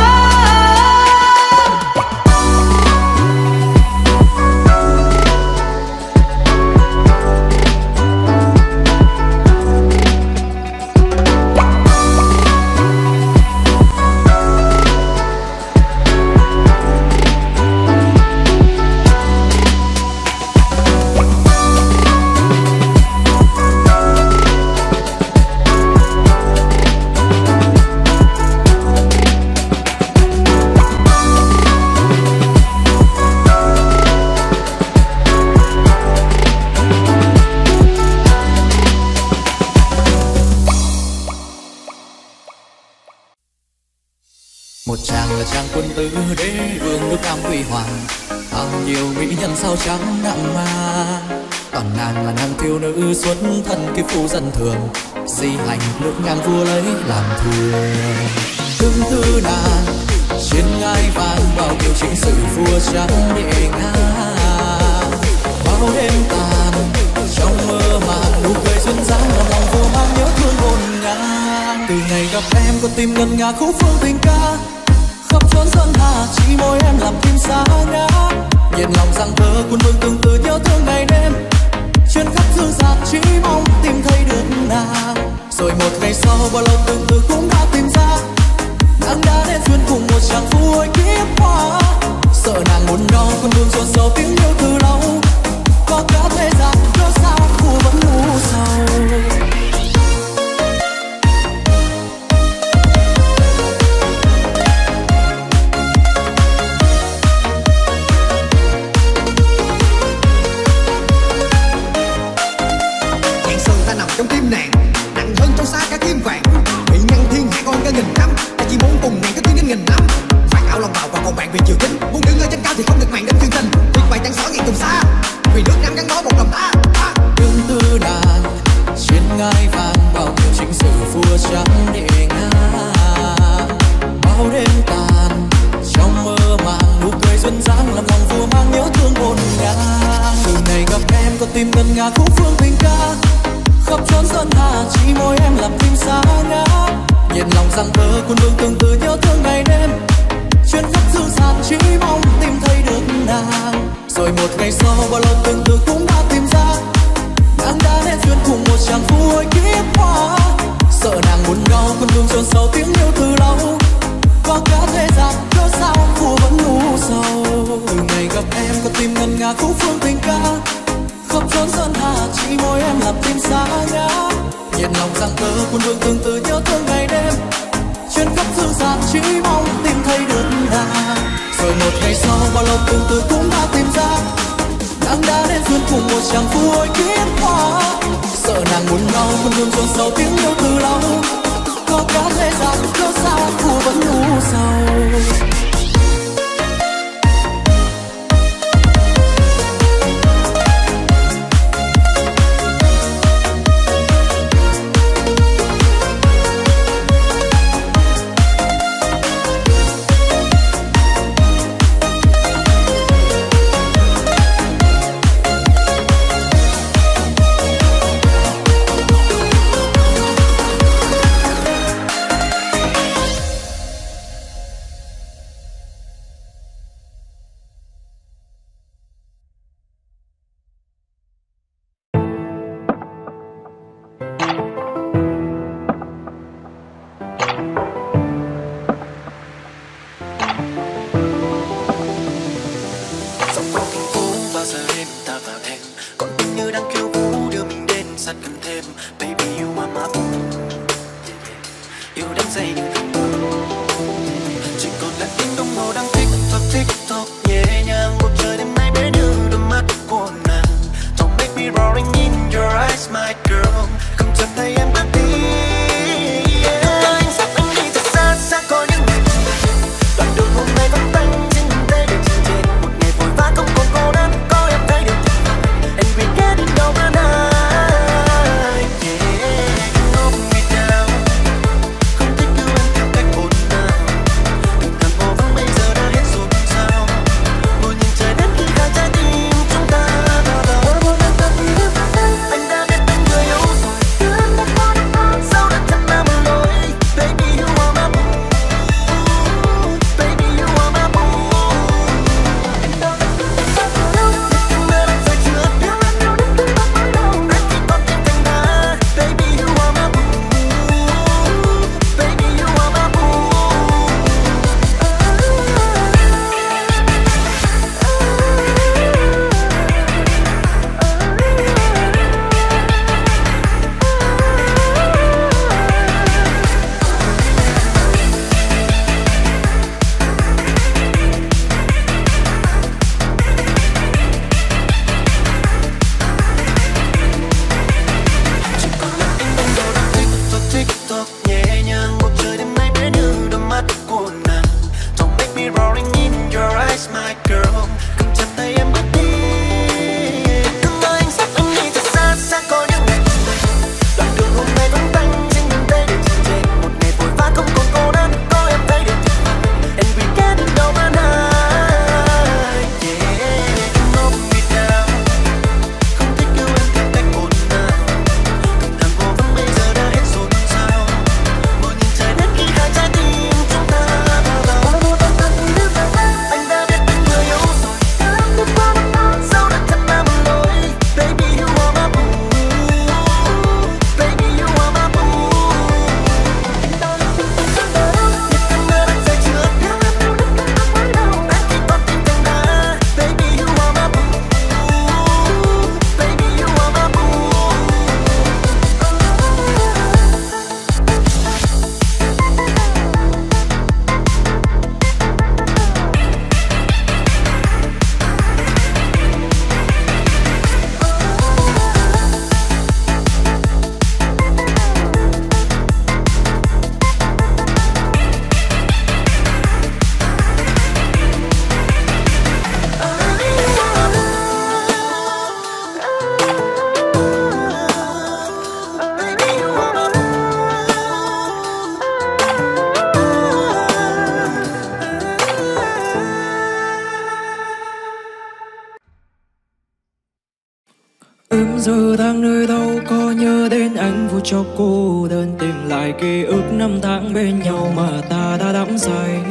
quân tử đế vương nước Nam huy hoàng, hàng nhiều mỹ nhân sao trắng nặng ma. Toàn nàng là nàng thiếu nữ xuất thân kiếp phu dân thường, di hành nước ngang vua lấy làm thường. Tương tư nàng trên ngai vàng bao kiều chính sự vua trắng nhẹ ngang. Bao đêm tàn trong mơ màng nụ cười duyên dáng làm lòng vô mang nhớ thương ngổn ngang. Từ ngày gặp em con tim ngân nga khúc phương tình ca, khắp chốn sơn hà chỉ môi em làm tim xa ngã. Nhiệt lòng rằng thơ cuốn vương từng từ nhớ thương ngày đêm, trên khắp dương gian chỉ mong tìm thấy được nàng. Rồi một ngày sau bao lâu từng từ cũng đã tìm ra, nàng đã nên duyên cùng một chàng phu ơi kiếp hoa. Sợ nàng muốn đau con buồn rộn sâu tiếng yêu từ lâu, có cả thế gian cớ sao khu vẫn u sầu. Trong tim nàng nặng hơn trong xa cả kim vàng, bị nhân thiên hạ con cả nghìn năm, ta chỉ muốn cùng nàng có tiếng đến nghìn năm. Phải ảo lòng vào và còn bạn vì chiều tính, muốn đứng ở trên cao thì không được màng đến chương tình. Tuyệt vời chẳng trắng để ngang. Bao đêm tàn trong mơ màng, nụ cười duyên dáng làm lòng vừa mang nhớ thương ngổn ngang. Từ ngày gặp em có tim ngân nga khúc phương tình ca, khắp chốn sơn hà chỉ môi em làm tim xa ngát. Nhiệt lòng rằng vỡ cuốn vương tương tư nhớ thương ngày đêm, chuyến khắp dư dàn chỉ mong tìm thấy được nàng. Rồi một ngày sau bao lâu từng từ cũng đã tìm ra, nàng đã nên duyên cùng một chàng phu hồi kiếp hoa. Sợ nàng buồn đau cuốn vương chôn sâu tiếng yêu từ lâu, có cả thế gian cớ sao phu vẫn ngu sầu. Từ ngày gặp em có tim ngân nga khúc phương tình ca, khắp chốn sơn hà chỉ môi em làm tim xa ngát. Nhiệt lòng rằng tơ cuốn vương tương tư nhớ thương ngày đêm, chuyến khắp dư dàn chỉ mong tìm thấy được nàng. Rồi một ngày sau bao lâu tương tư cũng đã tìm ra, nàng đã nên duyên cùng một chàng phu hồi kiếp hoa. Sợ nàng buồn đau cuốn vương chôn sâu tiếng yêu từ lâu, có cả thế gian cớ sao phu vẫn ngu sầu. giờ đang nơi đâu có nhớ đến anh vui cho cô đơn, tìm lại ký ức năm tháng bên nhau mà ta đã đắm say.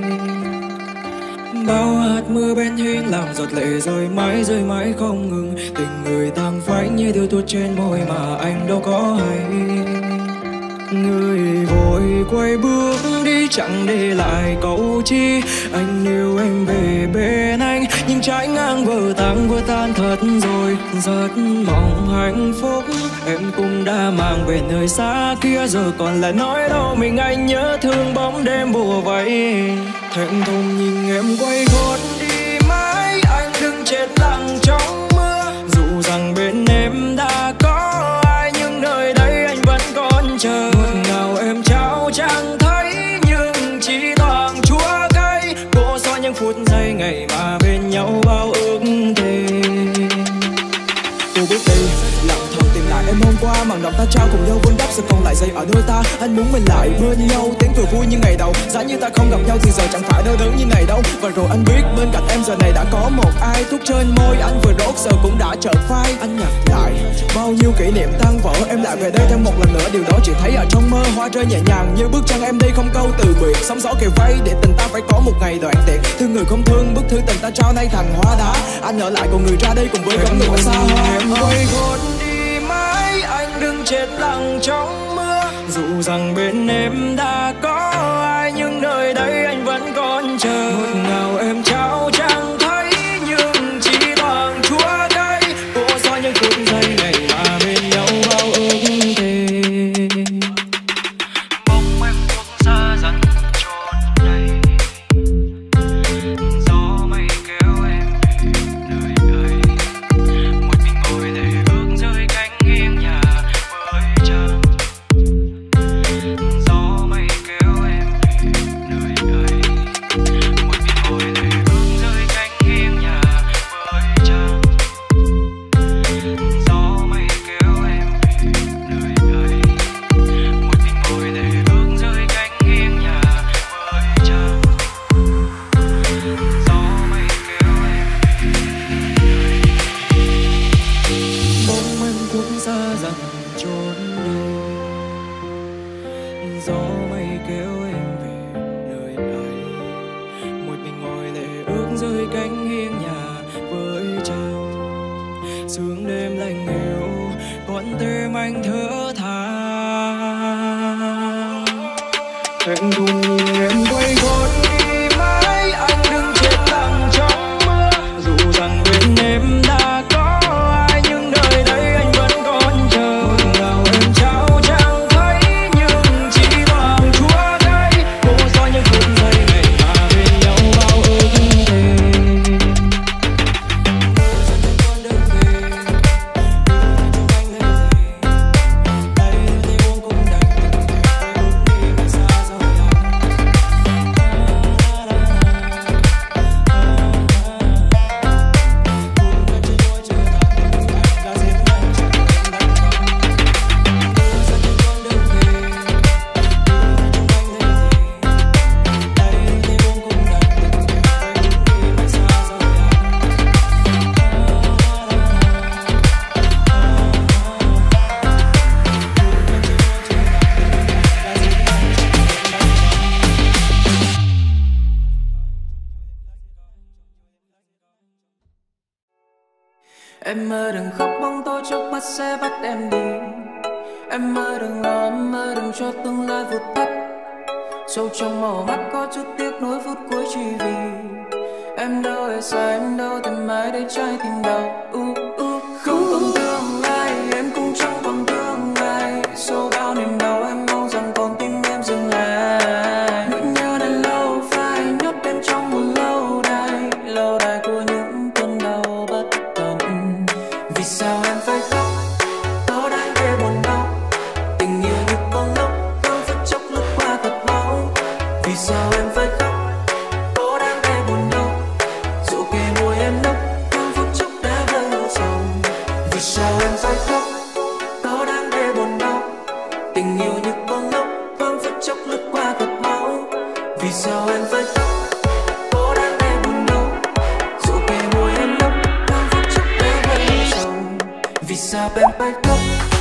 Bao hạt mưa bên hiên làm giọt lệ rơi mãi không ngừng, tình người tàn phai như đưa tuốt trên môi mà anh đâu có hay. Người vội quay bước đi chẳng để lại câu chi, anh yêu em về bên anh nhưng trái ngang vỡ tan thật rồi. Rất mong hạnh phúc em cũng đã mang về nơi xa kia, giờ còn lại nói đâu mình anh nhớ thương bóng đêm bùa vây. Thẹn thùng nhìn em quay gót đi mãi, anh đứng chết lặng trong mưa, dù rằng bên em đã có ai nhưng nơi đây anh vẫn còn chờ. Em trao chẳng thấy nhưng chỉ toàn chúa cay, cô xóa những phút giây ngày mà bên nhau bao ước thề. Cô bước đi lặng thầm tìm lại em hôm qua, màn đọc ta trao cùng nhau vun đắp, giờ còn lại giây ở đôi ta. Anh muốn mình lại bên nhau, tiếng cười vui như ngày đầu. Giá như ta không gặp nhau thì giờ chẳng phải đau đớn như ngày đâu. Và rồi anh biết bên cạnh em giờ này đã có một ai, thuốc trên môi anh vừa đốt giờ cũng đã chợt phai. Anh nhặt lại bao nhiêu kỷ niệm tan vỡ, em lại về đây thêm một lần nữa, điều đó chỉ thấy ở trong mơ. Hoa rơi nhẹ nhàng như bước chân em đi không câu từ biệt, sóng gió kề vây để tình ta phải có một ngày đoạn tiệt. Thương người không thương, bức thư tình ta trao nay thành hóa đá. Anh ở lại còn người ra đi cùng với cánh người xa hoa. Em quay gót đi mãi, anh đứng chết lặng trong mưa, dù rằng bên em đã có ai nhưng nơi đây anh vẫn còn chờ. Ngọt ngào em trao chẳng thấy nhưng chỉ toàn chúa cay, cô xóa những phút giây ngày mà bên nhau bao ước thề. Bóng em buông xa dần trốn đây, gió mây kéo em về nơi đây, một mình ngồi lệ ước rơi cánh nghiêng nhà với trăng. Gió mây kéo em về nơi đây, một mình ngồi lệ ước rơi cánh nghiêng nhà với trăng. Gió mây kéo em về nơi đây, một mình ngồi lệ ước rơi cánh nghiêng nhà với trăng. Gió mây kéo em về nơi đây. Bóng em cũng xa dần trốn đây, gió mây kéo em về nơi đây, một mình ngồi lệ ước rơi cánh hiên nhà với trăng. Sương đêm lạnh lẽo con tim anh thở than. Thẹn thùng nhìn em quay gót đi mãi, anh đứng chết lặng trong mưa, dù rằng bên em đã có ai nhưng nơi đây anh vẫn còn chờ. Ngọt ngào em trao chẳng thấy nhưng chỉ toàn chúa cay, cô xóa những phút giây ngày mà bên nhau bao ước thề. Con đường về đưa cho anh lên đây, đây thì uống cũng đành, quay bước đi mà xa rồi anh. Em mơ đừng khóc, bóng tối trước mắt sẽ bắt em đi. Em mơ đừng lo, em mơ đừng cho tương lai vụt tắt. Sâu trong màu mắt có chút tiếc nuối phút cuối chỉ vì em đâu để xa, em đâu tìm ai để trái tim đau. Không còn tương lai, em cũng chẳng còn tương lai. Sau bao niềm đau em mong rằng con tim em dừng lại. Nỗi nhớ đã lâu phai, nhốt em trong một lâu đài của những cơn đau bất tận. Vì sao em phải khóc, nó đã gây buồn đau. Tình yêu như con ngốc, không phút chốc lướt qua thật mau. Vì sao em phải khóc, nó đã gây buồn đau. Dù kề môi em nốc, không phút chốc đã vỡ em phải khóc.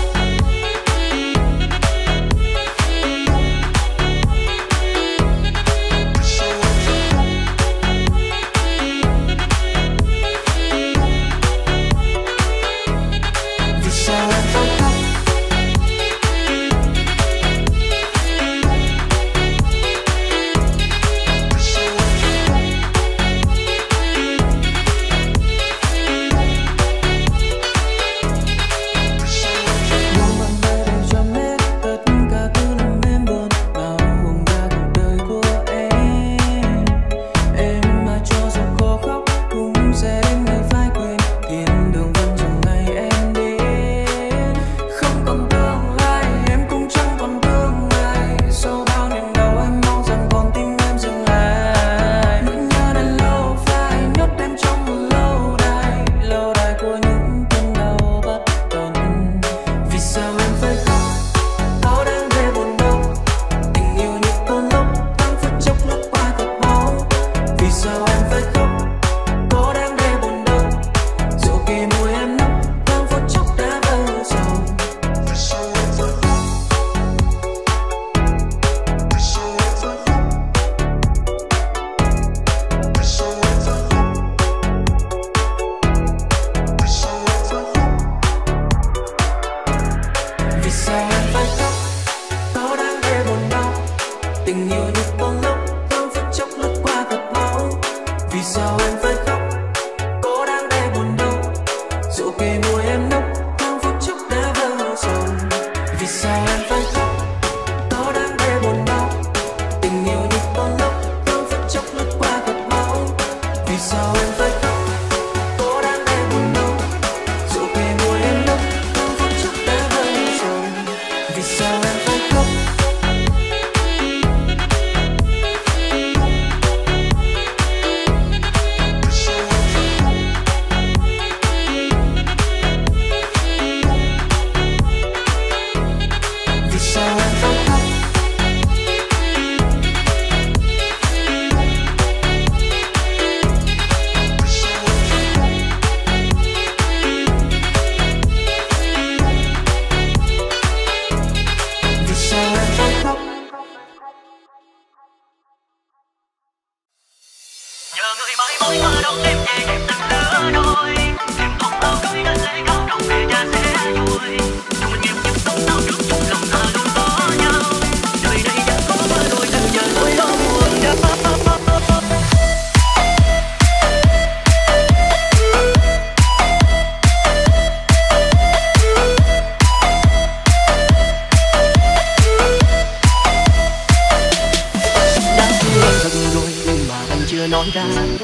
Nói ra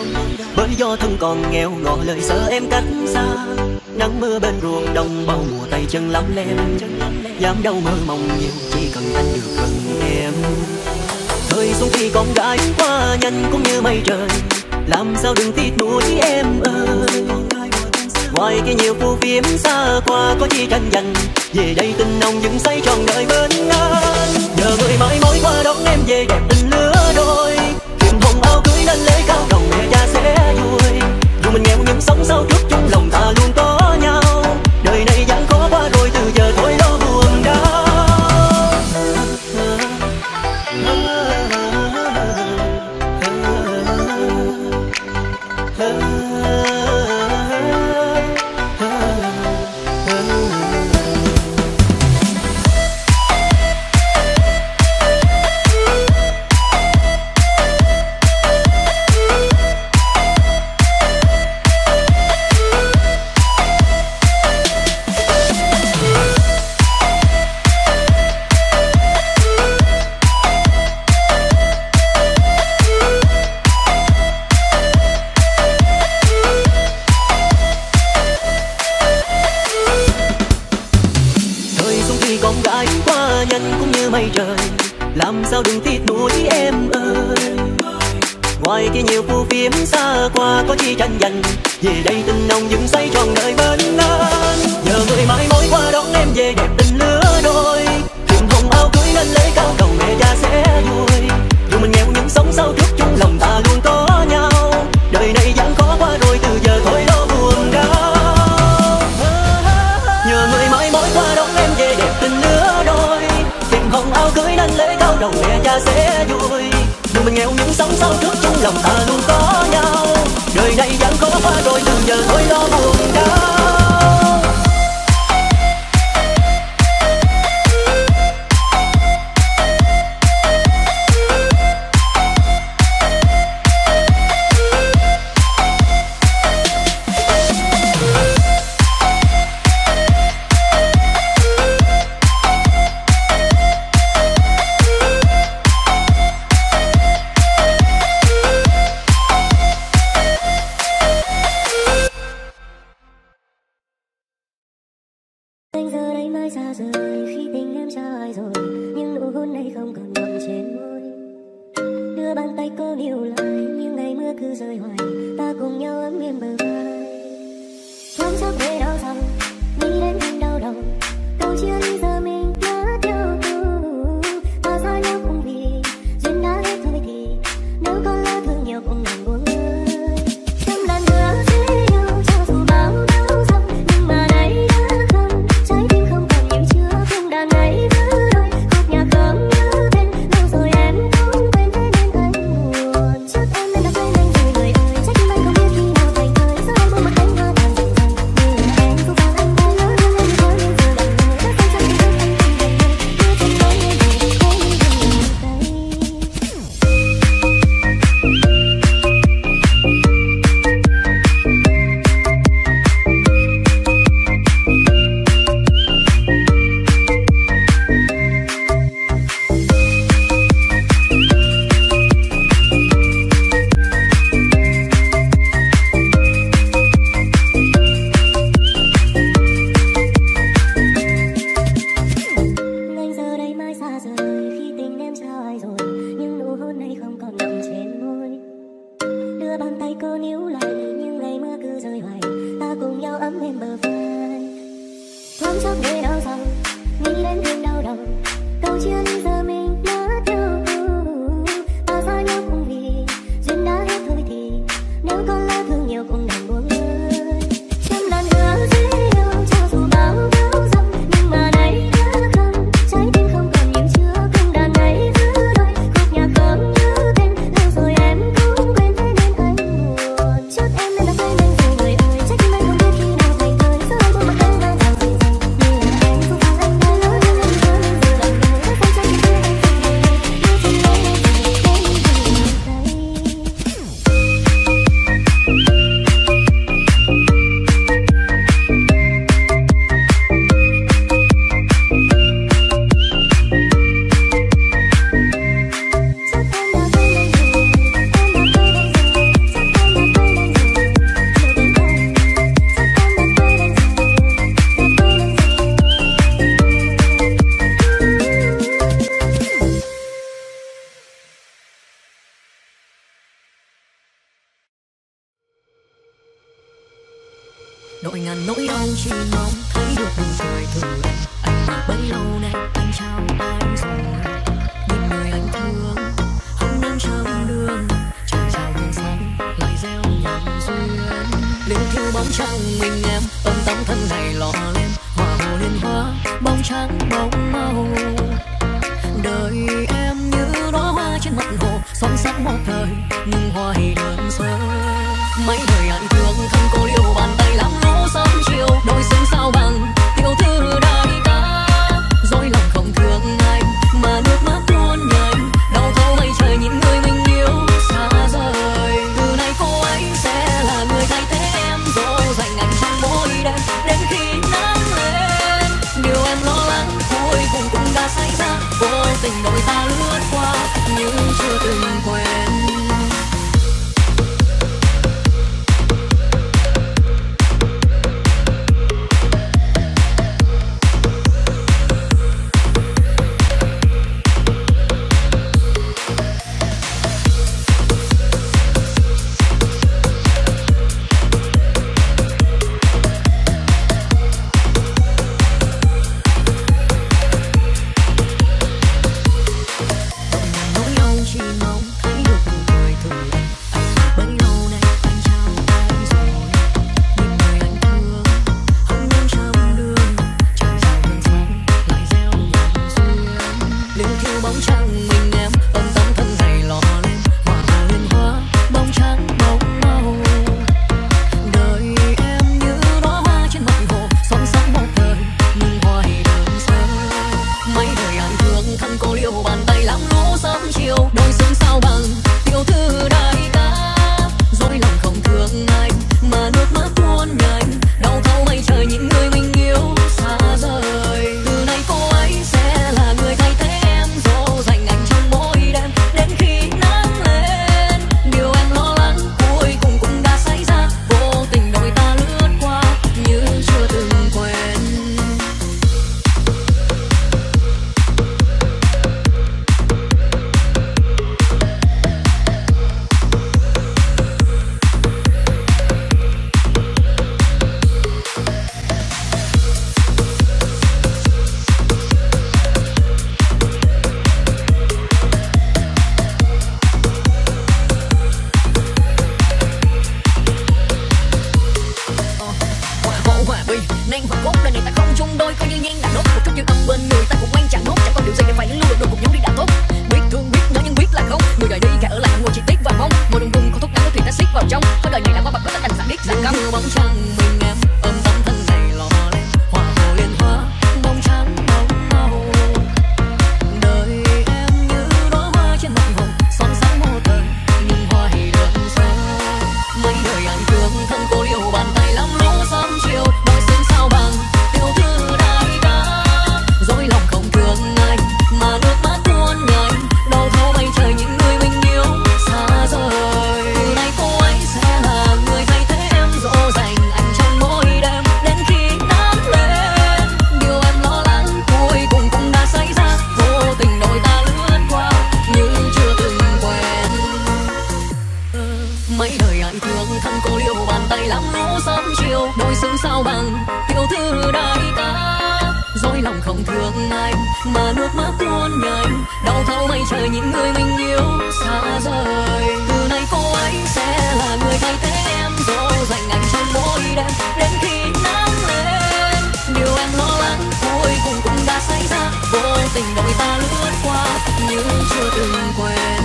bởi do thân còn nghèo ngỏ lời sợ em cách xa, nắng mưa bên ruộng đồng bao mùa tay chân lắm lem, dám đâu mơ mộng nhiều chỉ cần anh được gần em. Thời xuân khi con gái qua nhanh cũng như mây trời, làm sao đừng tiếc nuối em ơi. Ngoài kia nhiều phù phiếm xa qua có chi tranh giành, về đây tình nồng vẫn say tròn đời bên anh. Nhờ người mãi mối qua đón em về đẹp tình lứa đôi, hồng áo cưới lên lễ cao đầu mẹ cha sẽ vui. Dù mình nghèo nhưng sống sao trước chung lòng ta luôn có nhau. Đời này gian khó quá rồi từ giờ thôi lo buồn đau. Làm sao đừng tiếc nuối em ơi. Ngoài kia nhiều phù phiếm xa qua có chi tranh giành, về đây tình nồng dừng say tròn đời bên anh. Nhờ người mãi mối qua đón em về đẹp tình lứa đôi, thuyền hồng áo cưới lên lễ cao đầu mẹ cha sẽ vui. Dù mình nghèo nhưng sống sao trước chung lòng ta luôn có nhau. Đời này gian khó quá rồi từ giờ thôi lo buồn đau. Nhờ người đầu mẹ cha sẽ vui. Dù mình nghèo nhưng sống sao trước trong lòng ta luôn có nhau. Đời này gian khó quá rồi, từ giờ thôi lo buồn đau. Anh giờ đây mai xa rời khi tình em xa ai rồi, nhưng nụ hôn này không còn ngậm trên môi. Đưa bàn tay cô níu lại nhưng ngày mưa cứ rơi hoài, ta cùng nhau ấm êm bờ vai. Thoáng chốc về đau lòng, nghĩ đến thêm đau đầu, câu chia ly giờ mình đã theo tu. Ta xa nhau cũng vì duyên đã hết thôi thì nếu còn lá thương nhiều cũng đành buông ơi. Trăm lần nữa sẽ yêu cho dù bao đau lòng, nhưng mà đây đã không, trái tim không còn nhiều chưa cùng đàn ấy cứ đôi khúc nhạc không nhớ tên. Lâu rồi em cũng quên thế nên anh buồn. Chắc em đã quên anh rồi người ơi, trách tim anh không biết khi nào thành thời. Giờ anh buông mặt cánh hoa tàn dần dần, như là em không phải anh đã nhớ thương anh có nên giờ đành ngồi đã không trong tim anh không về nơi. Đưa chân nói em về để cố mình dừng lại tay. Anh giờ đây mai xa rời khi tình em xa ai rồi, nhưng nụ hôn này không còn đậm trên môi. Đưa bàn tay cô níu lại nhưng ngày mưa cứ rơi hoài, ta cùng nhau ấm êm bờ vai. Thoáng chốc về đau lòng, nghĩ đến thêm đau đầu, câu chia ly giờ mình đã theo tu. Ta xa nhau cũng vì duyên đã hết thôi thì nếu còn lá thương nhiều cũng đành buông ơi. Trăm lần nữa sẽ yêu cho dù bao đau lòng, nhưng mà đây đã không, trái tim không còn nhiều chưa cùng đàn ấy cứ đôi khúc nhạc không nhớ tên. Lâu rồi em cũng quên thế nên anh buồn. Chắc em đã quên anh rồi người ơi, trách tim anh không biết khi nào thành thời. Giờ anh buông mặt cánh hoa tàn dần dần, như là em không phải anh đã nhớ thương anh có nên giờ đành ngồi đã không trong tim anh không về nơi. Đưa chân nói em về để cố mình dừng lại tay. Nỗi ngàn nỗi đau chỉ mong thấy được nụ cười từ em. Anh đã bấy lâu nay anh trao anh rồi, nhưng người anh thương hôm nắng trong đường trời chào buồn sóng lại gieo nhầm duyên. Liêu thiêu bóng trăng mình em ôm tấm thân này lọ lên hòa hồ liên hoa bóng trắng bóng màu. Đời em như đóa hoa trên mặt hồ son sắc một thời nhưng hoài đơn sơ. Mấy đời anh thương thân cô liêu bàn tay làm lũ sớm chiều đôi xứng sao bằng tiểu thư đại ca. Dối lòng không thương ai mình em ôm tấm thân này lò lên hòa hồ liên hoa bóng trắng bóng màu. Đời em như đóa hoa trên mặt hồ son sắc một thời nhưng hoài đơn sơ. Mấy đời anh thương thân cô liêu bàn tay làm lũ sớm chiều đôi xương sao bằng tiểu thư đại ca. Dối lòng không thương anh mà nước mắt tuôn nhanh đau thấu mây trời những người mình yêu xa rời. Từ nay cô ấy sẽ là người thay thế em dỗ dành anh trong mỗi đêm đến khi nắng lên. Điều em lo lắng cuối cùng cũng đã xảy ra, vô tình đôi ta lướt qua như chưa từng quen. Nên và cốt đời này ta không chung đôi, coi như nhiên đã đốt một chút như âm bên người ta cũng quen chẳng nốt, chẳng còn điều gì để phải lưu được cùng nhau đi đã tốt. Biết thương biết nhớ nhưng biết là không, người đời đi kẻ ở lại ngồi chỉ tiếc và mong ngồi đùng đùng có thuốc nắng thì ta siết vào trong. Có đời này đã qua bậc có ta đành sẵn biết rằng cấm bóng trăng mình em ôm tấm thân này lò lên hòa hồ liên hoa bóng trắng bóng màu. Đời em như đóa hoa trên mặt hồ son sắc một thời nhưng hoài đơn sơ. Mấy đời anh thương thân cô liêu bàn tay lắm lũ sớm chiều đôi xương sao bằng tiểu thư đại ca. Dối lòng không thương anh mà nước mắt tuôn nhanh đau thấu mây trời những người mình yêu xa rời. Từ nay cô ấy sẽ là người thay thế em dỗ dành anh trong mỗi đêm đến khi nắng lên. Điều em lo lắng cuối cùng cũng đã xảy ra, vô tình đôi ta lướt qua như chưa từng quen. Mấy đời anh thương thân cô liêu bàn tay lắm lũ sớm chiều đôi xương sao bằng tiểu thư đại ca. Dối lòng không thương anh mà nước mắt tuôn nhanh đau thấu mây trời những người mình yêu xa rời. Từ nay cô ấy sẽ là người thay thế em dỗ dành anh trong mỗi đêm đến khi nắng lên. Điều em lo lắng cuối cùng cũng đã xảy ra, vô tình đôi ta lướt qua như chưa từng quen.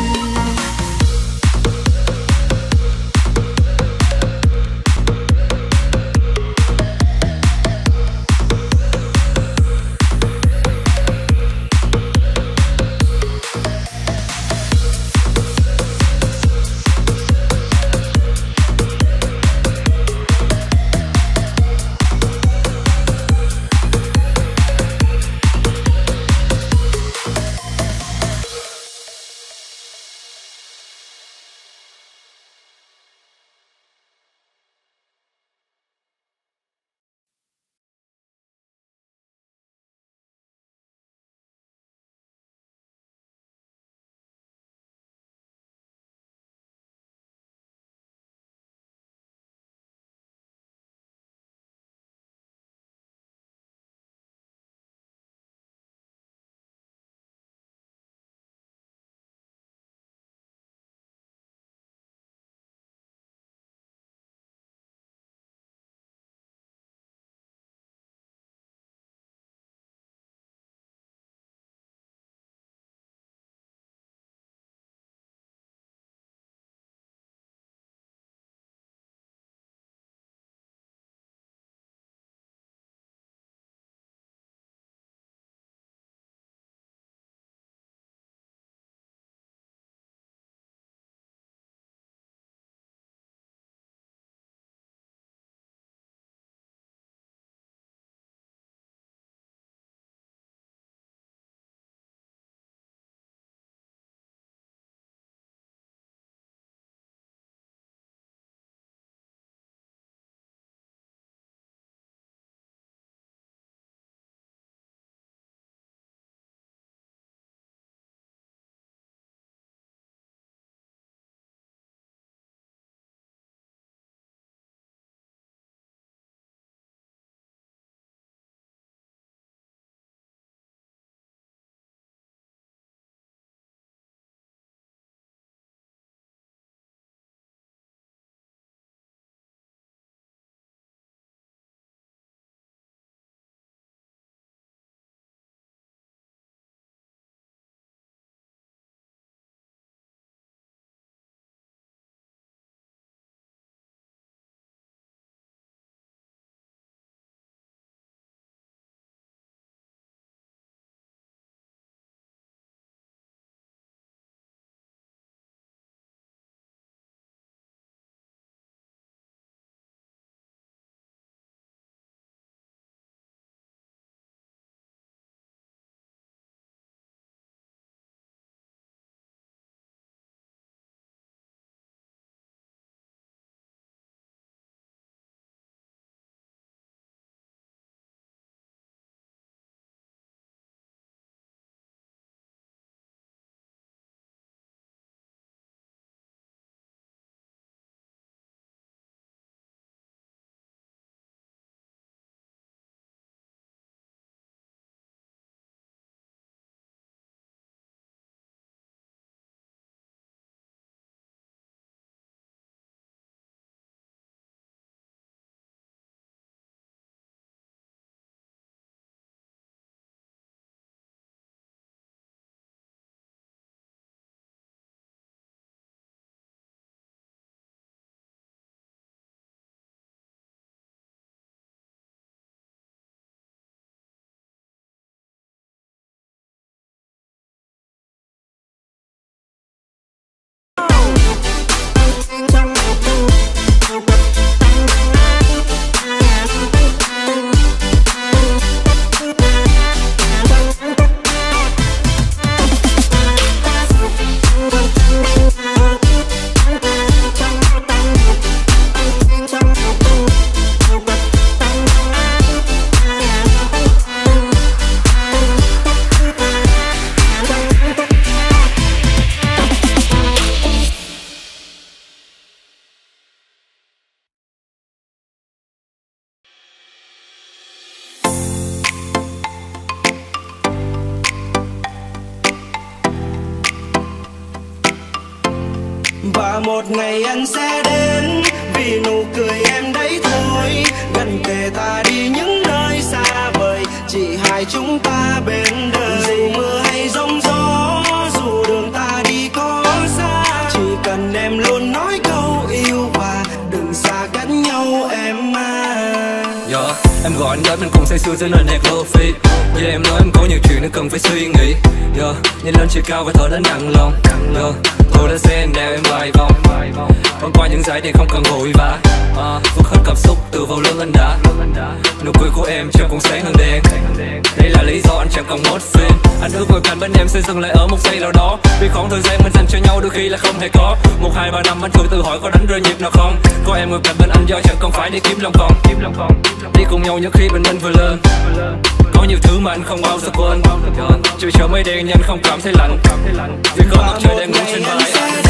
Và một ngày anh sẽ đến vì nụ cười em đấy thôi. Gần kề ta đi những nơi xa vời, chỉ hai chúng ta bên đời. Dù mưa hay giông gió, dù đường ta đi có xa, chỉ cần em luôn nói câu yêu và đừng xa cách nhau em à. Em gọi anh đến mình cùng say sưa dưới nền nhạc lo-fi. Yeah, em nói em có nhiều chuyện nên cần phải suy nghĩ. Nhìn lên chiều cao và thở đã nặng lòng. Tôi đã xe đèo em vài vòng, băng qua những dải thì không cần vội vã. Vứt hết cảm xúc từ vào lưng anh đã. Nụ cười của em chẳng còn sáng hơn đèn. Đây là lý do anh chẳng còn một phim. Anh ước ngồi cạnh bên em sẽ dừng lại ở một giây nào đó. Vì khoảng thời gian mình dành cho nhau đôi khi là không hề có. 1, 2, 3 năm anh thường tự hỏi có đánh rơi nhịp nào không. Có em ngồi cạnh bên anh do chẳng còn phải đi kiếm lòng vòng. Đi cùng nhau những khi bình minh vừa lên. Có nhiều thứ mà anh không bao giờ quên. Trời chờ mây đen nhưng anh không cảm thấy lạnh. Vì có mặt trời đang ngủ trên vai.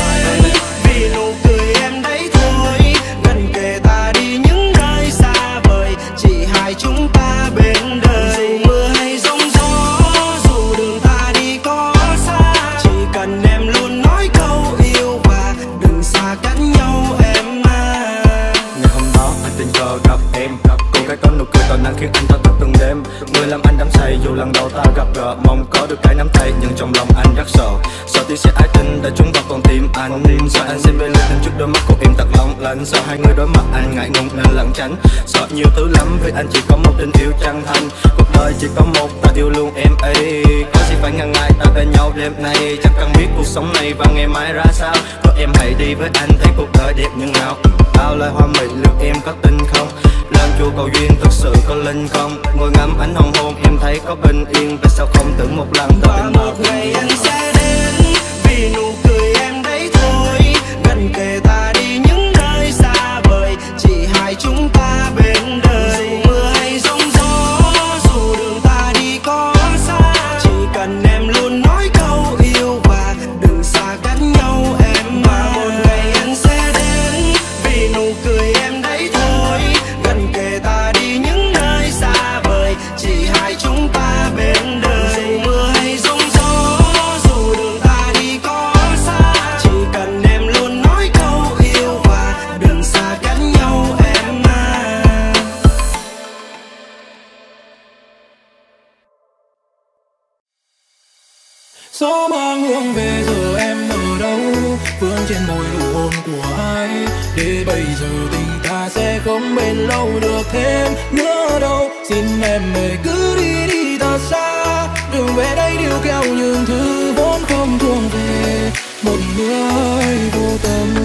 Vì nụ cười em đấy thôi. Gần kề ta đi những nơi xa vời, chỉ hai chúng ta bên đời. Dù mưa hay giông gió, dù đường ta đi có xa, chỉ cần em luôn nói câu yêu và đừng xa cách nhau em à. Ngày hôm đó anh tình cờ gặp em, cô gái có nụ cười tỏa nắng khiến anh thao thức từng đêm. Người làm anh đắm say dù lần đầu ta gặp gỡ, mong có được cái nắm tay nhưng trong lòng anh rất sợ. Sợ tí sẽ ái tình đã trúng vào con tim anh. Sợ anh sẽ về lên tình trước đôi mắt của em thật lòng lạnh. Sợ hai người đối mặt anh ngại ngùng nên lẩn tránh. Sợ nhiều thứ lắm vì anh chỉ có một tình yêu chân thành. Cuộc đời chỉ có một ta yêu luôn em ấy. Có gì phải ngần ngại ta bên nhau đêm nay. Chẳng cần biết cuộc sống này và ngày mai ra sao. Thôi em hãy đi với anh thấy cuộc đời đẹp như nào. Bao lời hoa mỹ liệu em có tin không? Làm chùa cầu duyên thực sự có linh không? Ngồi ngắm ánh hoàng hôn em thấy có bình yên. Tại sao không tưởng một lần ta và một ngày anh sẽ đến vì nụ cười em đấy thôi. Gần kề ta đi những nơi xa vời, chỉ hai chúng ta bên đời. Dù mưa hay giông gió, dù đường ta đi có xa, chỉ cần em luôn nói câu yêu và đừng xa cách nhau em mà. Một ngày anh sẽ đến vì nụ cười em đấy thôi. Gần kề ta đi những nơi xa vời, chỉ hai chúng ta bên đời. Dù mưa hay giông gió, dù đường ta đi có xa, chỉ cần em luôn nói câu yêu và đừng xa cách nhau em à. Gió mang hương về giờ em ở đâu, vương trên môi nụ hôn của ai. Để bây giờ tình ta sẽ không bền lâu được thêm nữa đâu. Xin em hãy cứ đi đi thật xa, đừng về đây điêu kẹo những thứ vốn không thuộc về một người vô tâm.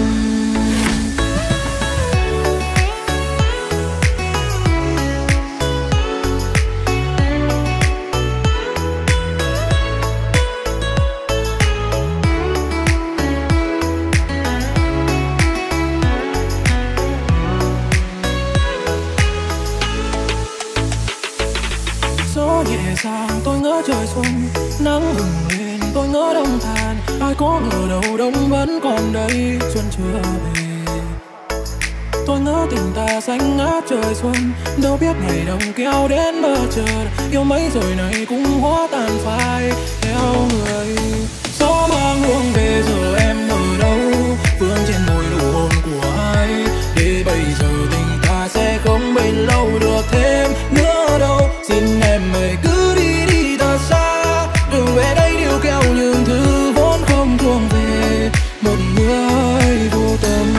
Gió nhẹ sang tôi ngỡ trời xuân, nắng hừng lên tôi ngỡ đông than. Ai có ngờ đâu đông vẫn còn đây, xuân chưa về. Tôi ngỡ tình ta xanh ngát trời xuân, đâu biết ngày đông kéo đến bờ trời. Yêu mấy rồi này cũng hóa tàn phai theo người. Gió mang hương về giờ em ở đâu, vương trên môi nụ hôn của ai. Để bây giờ tình ta sẽ không bền lâu được thêm nữa đâu. Xin em hãy cứ đi đi thật xa, đừng về đây điêu kẹo những thứ vốn không thuộc về một người vô tâm.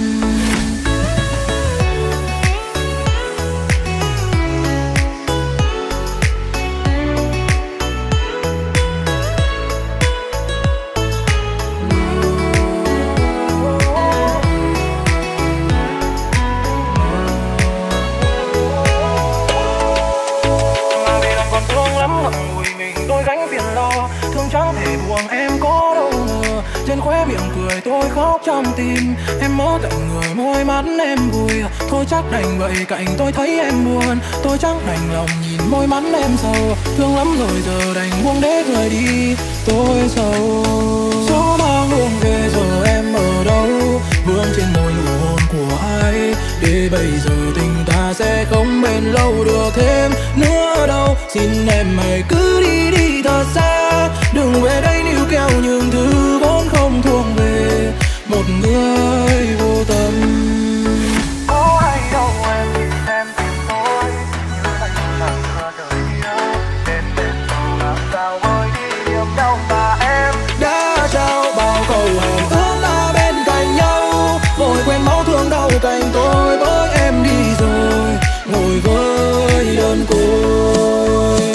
Trên khóe miệng cười tôi khóc trong tim. Em ở cạnh người môi mắt em vui. Thôi chắc đành vậy cạnh tôi thấy em buồn. Tôi chắc đành lòng nhìn môi mắt em sầu. Thương lắm rồi giờ đành buông để người đi. Tôi sầu. Gió mang hương về giờ em ở đâu, vương trên môi nụ hôn của ai. Để bây giờ tình ta sẽ không bền lâu được thêm nữa đâu. Xin em hãy cứ đi đi thật xa, đừng về đây níu kéo những thứ vốn không thuộc về một người cạnh tôi bởi em đi rồi, ngồi với đơn côi.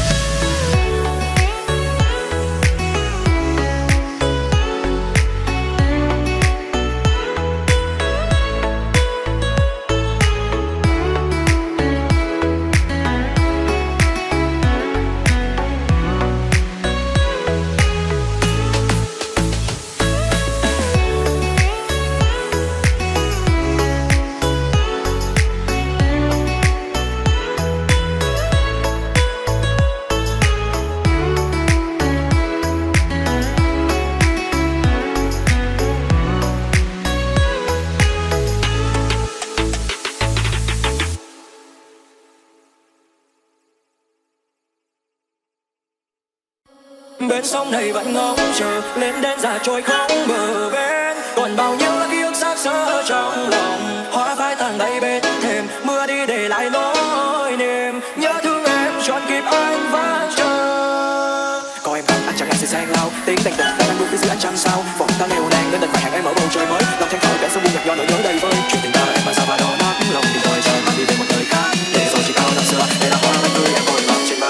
Bên sông này vẫn ngóng chờ lên đèn già trôi không bờ bên, còn bao nhiêu là ký ức xác xơ trong lòng. Hoa phai tàn bay bên thềm, mưa đi để lại nỗi niềm nhớ thương em trọn kịp anh vẫn chờ. Có em anh chẳng ngại sẽ sang lao, tiếng tình tình đang bước phía dưới ánh trăng sao. Vòng ta nghèo nàn nên đành phải hẹn em ở bầu trời mới. Lòng thanh thở kẻ sông buông nhạt do nỗi nhớ đầy vơi. Chuyện tình ta em mà sao và đó nát lòng thì tôi chờ mà đi về một đời khác. Để rồi chỉ cao năm xưa để là hoa anh cười em vội vàng trên vai.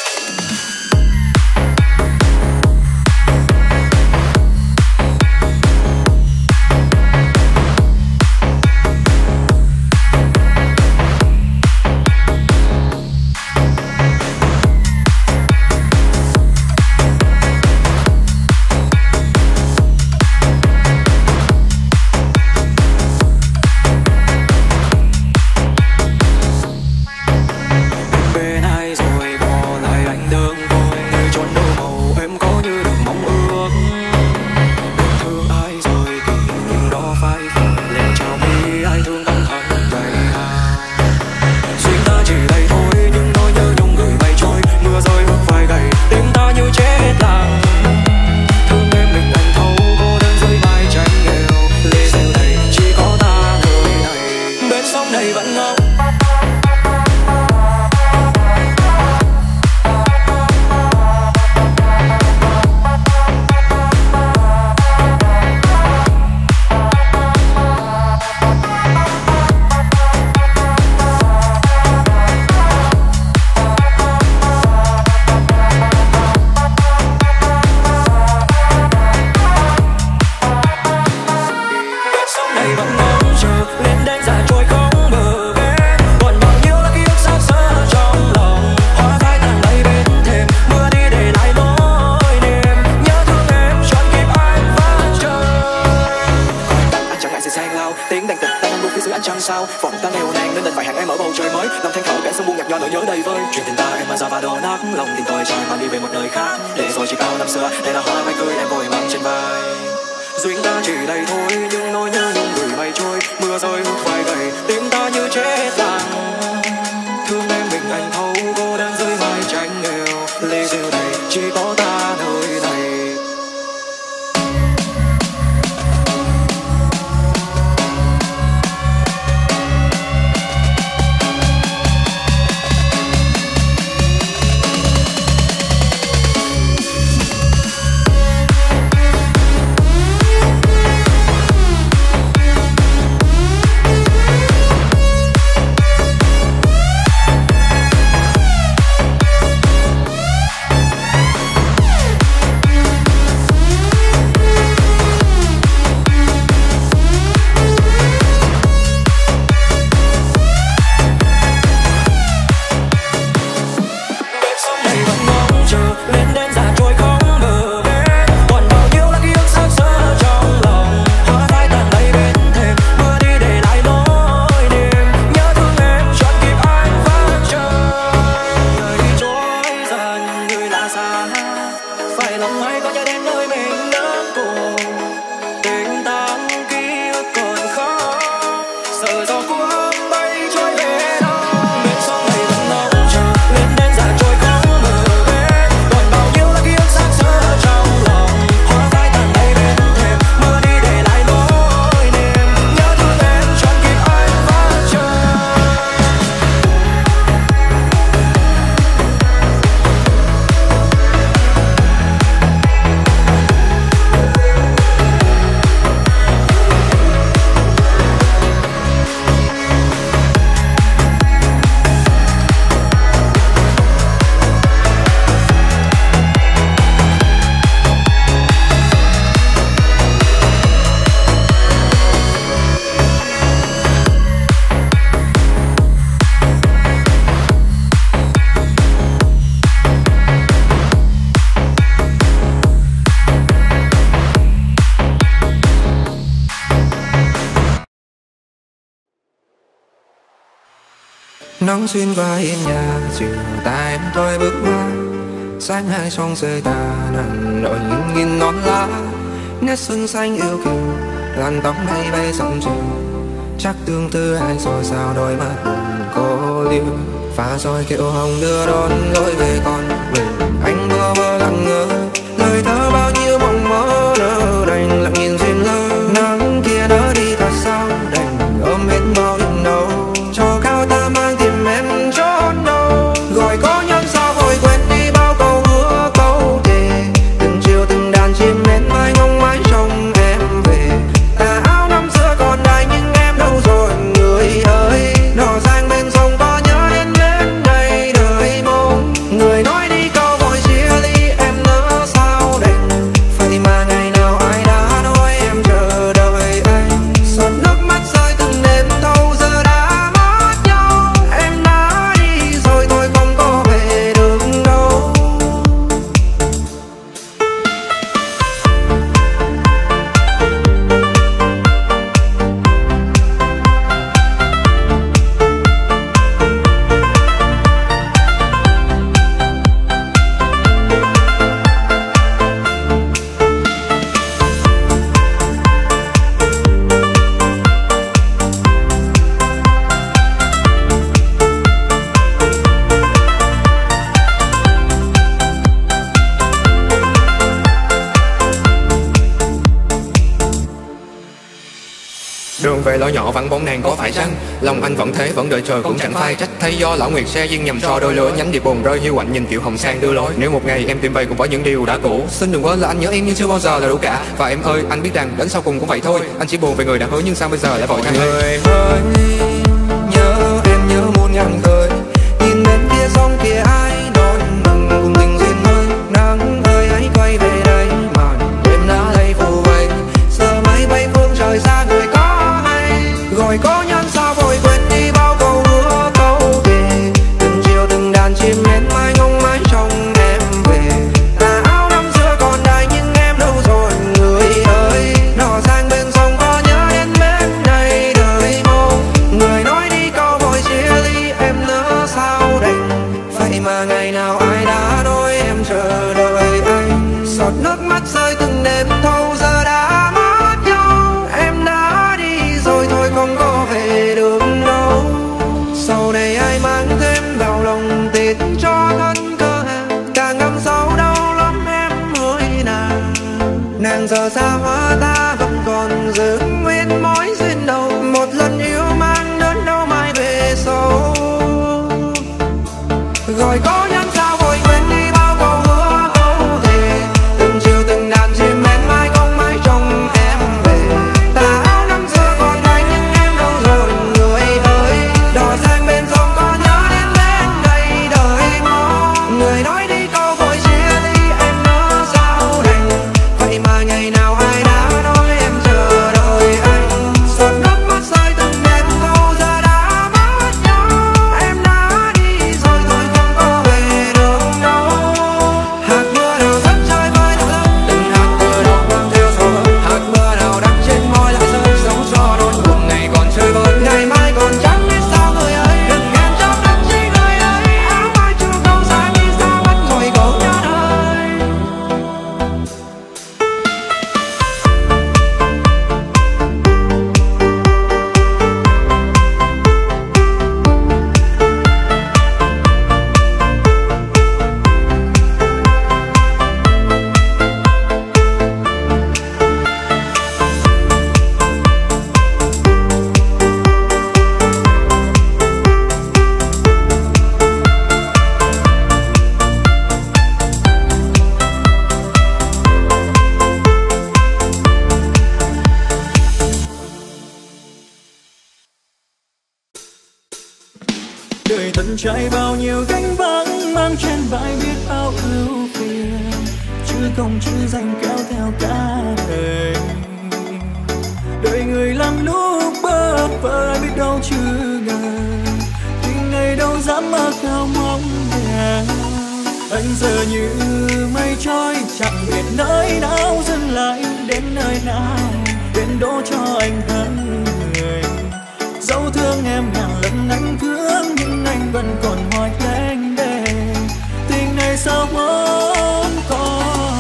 Sao vòng ta nghèo nàn nên đành phải hẹn em ở bầu trời mới. Lòng thanh thở kẻ sông buông nhạt do nỗi nhớ đầy vơi. Chuyện tình ta em mà ra và đổ nát lòng tình tôi trôi mà đi về một đời khác. Để rồi chỉ cao năm xưa đây là hoa mai cười em vội mang trên vai. Duyên ta chỉ đây thôi nhưng nỗi nhớ nhung gửi mây trôi. Mưa rơi hút vai gầy tim ta như chết lặng. Thương em mình anh thấu cô đơn dưới vai tranh nghèo. Ly rượu đầy chỉ có ta nơi này. Nắng xuyên qua hiên nhà, chiều ta em tôi bước qua. Sáng hai son rơi tà nằm đội những nghìn ngón lá. Nét xuân xanh yêu kiều, làn tóc bay bay sóng chiều. Chắc tương tư ai rồi sao đôi mắt buồn cô liêu. Pha rồi kiệu hồng đưa đón lối về con mình. Anh mơ mơ lặng ngơ, lời thơ bao nhiêu mộng mơ nỡ đành lặng nhìn duyên lơ. Nắng kia đỡ đi thật sao đành ôm hết bao đêm đâu. Cho cao ta mang tìm em trốn đâu. Gọi có nhân sao vội quên đi bao câu hứa câu thề. Từng chiều từng đàn chim én mãi ngóng mãi trông em về. Tà áo năm xưa còn đài nhưng em đâu rồi người ơi. Đò sang bên sông có nhớ đến bên đây đời mong. Người nói đi câu vội chia ly em nỡ sao đành. Vậy mà ngày nào ai đã nói em chờ đợi anh. Giọt nước mắt rơi từng đêm thâu giờ đã mất nhau. Em đã đi rồi tôi không có về được đâu. Đường về lối nhỏ vắng bóng nàng có phải chăng? Lòng anh vẫn thế vẫn đợi trời cũng chẳng phai trách. Thấy do lão nguyệt xe duyên nhầm so đôi lứa. Nhánh điệp buồn rơi hiu quạnh nhìn kiệu hồng sang đưa lối. Nếu một ngày em tìm về cùng với những điều đã cũ, xin đừng quên là anh nhớ em nhưng chưa bao giờ là đủ cả. Và em ơi anh biết rằng đến sau cùng cũng vậy thôi. Anh chỉ buồn về người đã hứa nhưng sao bây giờ lại vội thay. Người ơi nhớ em nhớ muôn ngàn khơi. Nhìn bên kia sông kia ai đón mừng cùng tình duyên ơi. Nắng ơi hãy quay về đây màn đêm đã lây phù vây. Giờ máy bay phương trời xa người có hay. Gọi có nhân sao vội quên đi bao câu hứa câu thề. Từng chiều từng đàn chim én mãi ngóng mãi trông em về. Tà áo năm xưa còn đài nhưng em đâu rồi người ơi. Đò sang bên sông có nhớ đến bên đây đời mong. Người nói đi câu vội chia ly em nỡ sao đành. Vậy mà ngày nào ai đã nói em chờ đợi anh. Giọt nước mắt rơi từng đêm thâu giờ đã mất nhau. Em đã đi rồi thôi không có về được đâu. Sau này ai mang thêm vào lòng tiết cho thân cơ hàng. Càng ngắm sâu đau lắm em ơi nàng. Nàng giờ xa hóa ta vẫn còn giữ nguyên mối duyên đầu. Một lần yêu mang đến đâu mai về sau. Gọi có nhân sao vội quên đi bao câu hứa câu thề. Từng chiều từng đàn chim én mãi không mãi trông em về. Tà áo năm xưa còn đài nhưng em đâu rồi người ơi. Đò sang bên sông có nhớ đến bên đây đời mong. Người nói đi câu vội chia ly em nỡ sao đành. Vậy mà ngày nào ai đã nói em chờ đợi anh. Giọt nước mắt rơi từng đêm thâu giờ đã mất nhau. Em đã đi rồi tôi không có về được đâu. Hạt mưa nào rất chơi với nỗi đau. Từng hạt mưa đau mang theo sầu hận. Hạt mưa nào đắng trên môi lại rơi. Sống cho đôi buồn ngày còn chơi vơi. Ngày mai còn chẳng biết sao người ơi. Đừng em trong tâm trí người ơi. Áo mai chưa câu xa đi xa mất rồi câu nhớ đời. Đời thân trai bao nhiêu gánh vác mang trên vai biết bao ưu phiền. Chữ công chữ danh kéo theo cả đời. Đời người làm lúc bơ vơ ai biết đâu chứ ngờ. Tình này đâu dám mơ cao mong đẹp. Anh giờ như mây trôi chẳng biết nơi nào dừng lại. Đến nơi nào đến đỗ cho anh thân người. Dẫu thương em ngàn lần lần anh thương nhưng anh vẫn còn hoài lênh đênh. Tình này sao muốn có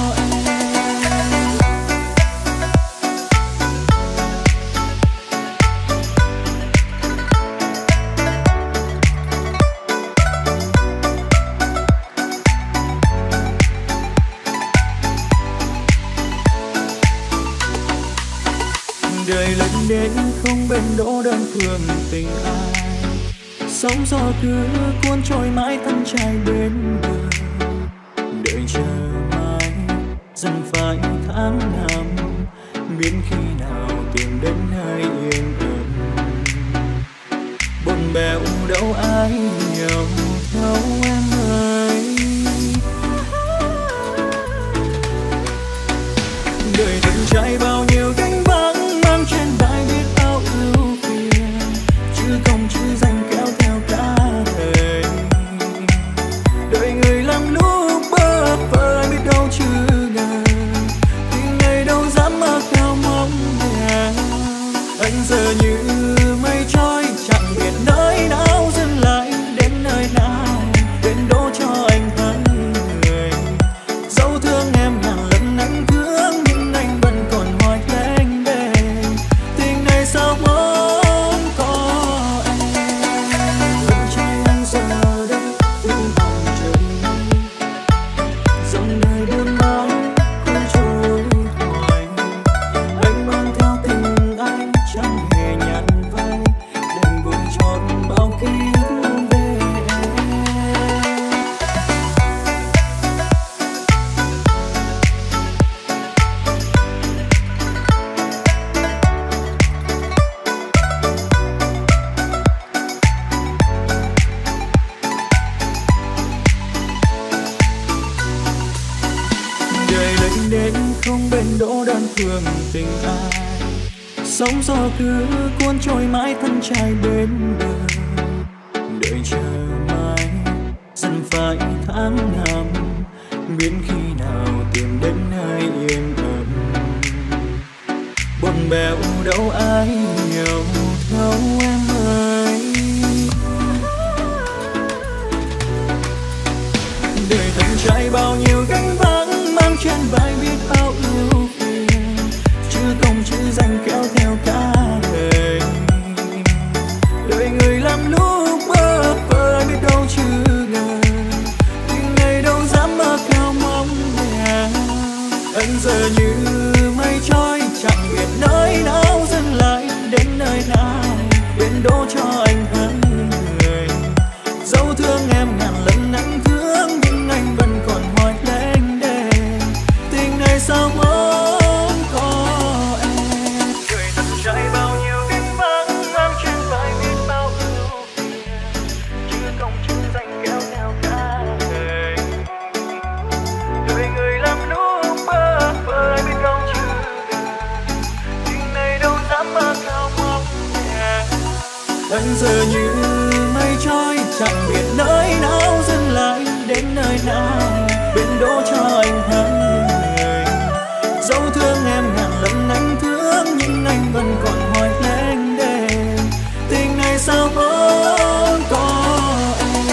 đời lần đến không bên đỗ đơn phương tình ai. Sóng gió cứ cuốn trôi mãi thân trai bên bờ. Đợi chờ mãi dần phải tháng năm, biết khi nào tìm đến nơi yên ấm. Buồn bẽo đâu ai hiểu thấu em ơi. Đời từng trải bao nhiêu gánh vác mang trên vai biết bao ưu phiền, chứ không chữ danh kéo theo cả đời. Đời người làm lúc bơ vơ ai biết đâu chứ ngờ, tình này đâu dám mơ cao mong đèo. Anh giờ như mây trôi chẳng biết nơi nào dừng lại, đến nơi nào đến đỗ cho anh thắng người. Dẫu thương em ngàn lần anh thương nhưng anh vẫn còn hoài lênh đênh. Tình này sao muốn có em. Lần trai anh giờ đây thương bằng trời mây, dòng đời buồn bã cuốn trôi hoài. Anh mang theo tình anh chẳng hề nhặt vai, đành vội chọn bao ký ức về em. Đời lệnh đến không bên đỗ đơn phương tình ai. Sóng gió cứ cuốn trôi mãi thân trai bên bờ. Đợi chờ mãi dần phải tháng năm, biết khi nào tìm đến nơi yên ấm. Buồn bẽo đâu ai hiểu thấu em ơi. Đời từng trải bao nhiêu gánh vác mang trên vai biết bao ưu phiền, chứ không chữ danh kéo theo cả đời. Đời người làm lúc bơ vơ ai biết đâu chứ ngờ, tình này đâu dám mơ cao mong đèo. Anh giờ như mây trôi chẳng biết nơi nào dừng lại, đến nơi nào đến đỗ cho anh thắng người. Dẫu thương em ngàn lần anh thương nhưng anh vẫn còn hoài lênh đênh. Tình này sao muốn có em. Người từng trải bao nhiêu gánh vác mang trên vai biết bao ưu phiền, chứ không chữ danh kéo theo cả đời. Đời người làm lúc bơ vơ ai biết đâu chứ ngờ, tình này đâu dám mơ cao mong đèo. Anh giờ như mây trôi chẳng biết nơi nào dừng lại, đến nơi nào bên đỗ cho anh thắng người. Dẫu thương em ngàn lần anh thương nhưng anh vẫn còn hoài lênh đênh. Tình này sao muốn có em.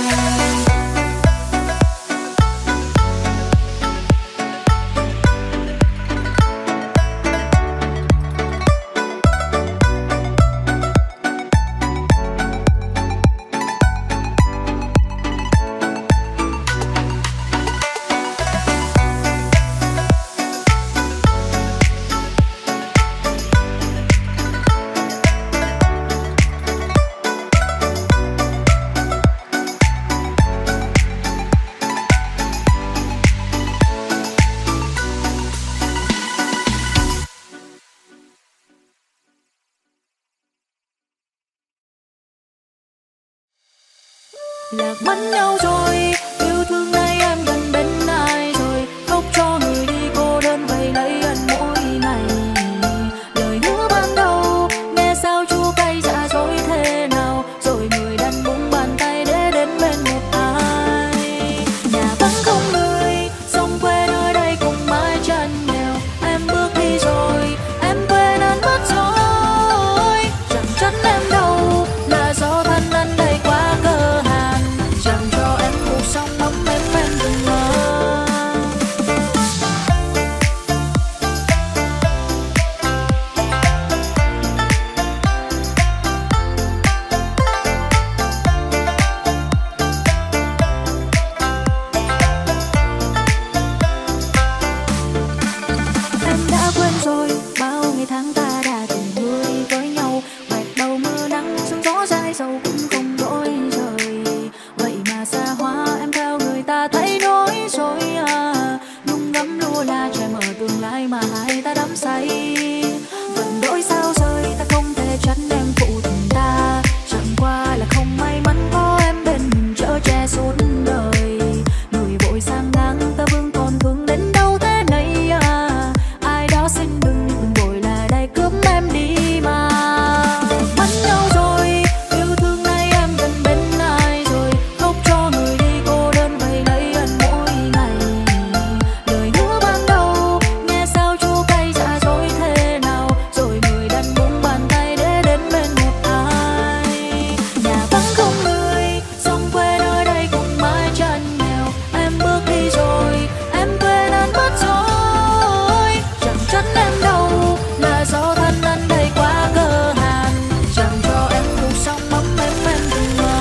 Lạc mất nhau rồi, yêu thương nay em gần bên ai rồi. Khóc cho người đi cô đơn vậy lấy anh mỗi ngày. Lời hứa ban đầu nghe sao chua cay dạ dối thế nào, rồi người đàn búng bàn tay để đến bên một ai. Nhà vắng không người, sông quê nơi đây cùng mái tranh nghèo. Em bước đi rồi, em quên anh mất rồi. Chẳng chắn em đâu là do đắm say. Vẫn đổi sao rơi ta không thể trách em phụ tình ta, chẳng qua là không may mắn có em bên mình chở che suốt đời. Người vội sang ngang ta vương còn thương đến đâu thế này à, ai đó xin đừng vội là đây cướp em đi mà. Mất nhau rồi, yêu thương nay em gần bên ai rồi, khóc cho người đi cô đơn vậy lấy anh mỗi ngày. Lời hứa ban đầu nghe sao chua cay dạ dối thế nào, rồi người đặt buông bàn tay để đến bên một ai. Nhà vắng không người, sông quê nơi đây cùng mái tranh nghèo. Em bước đi rồi, em quên anh mất rồi. Chẳng trách em đâu, là do thân anh đây quá cơ hàn, chẳng cho em cuộc sống ấm em từng mơ.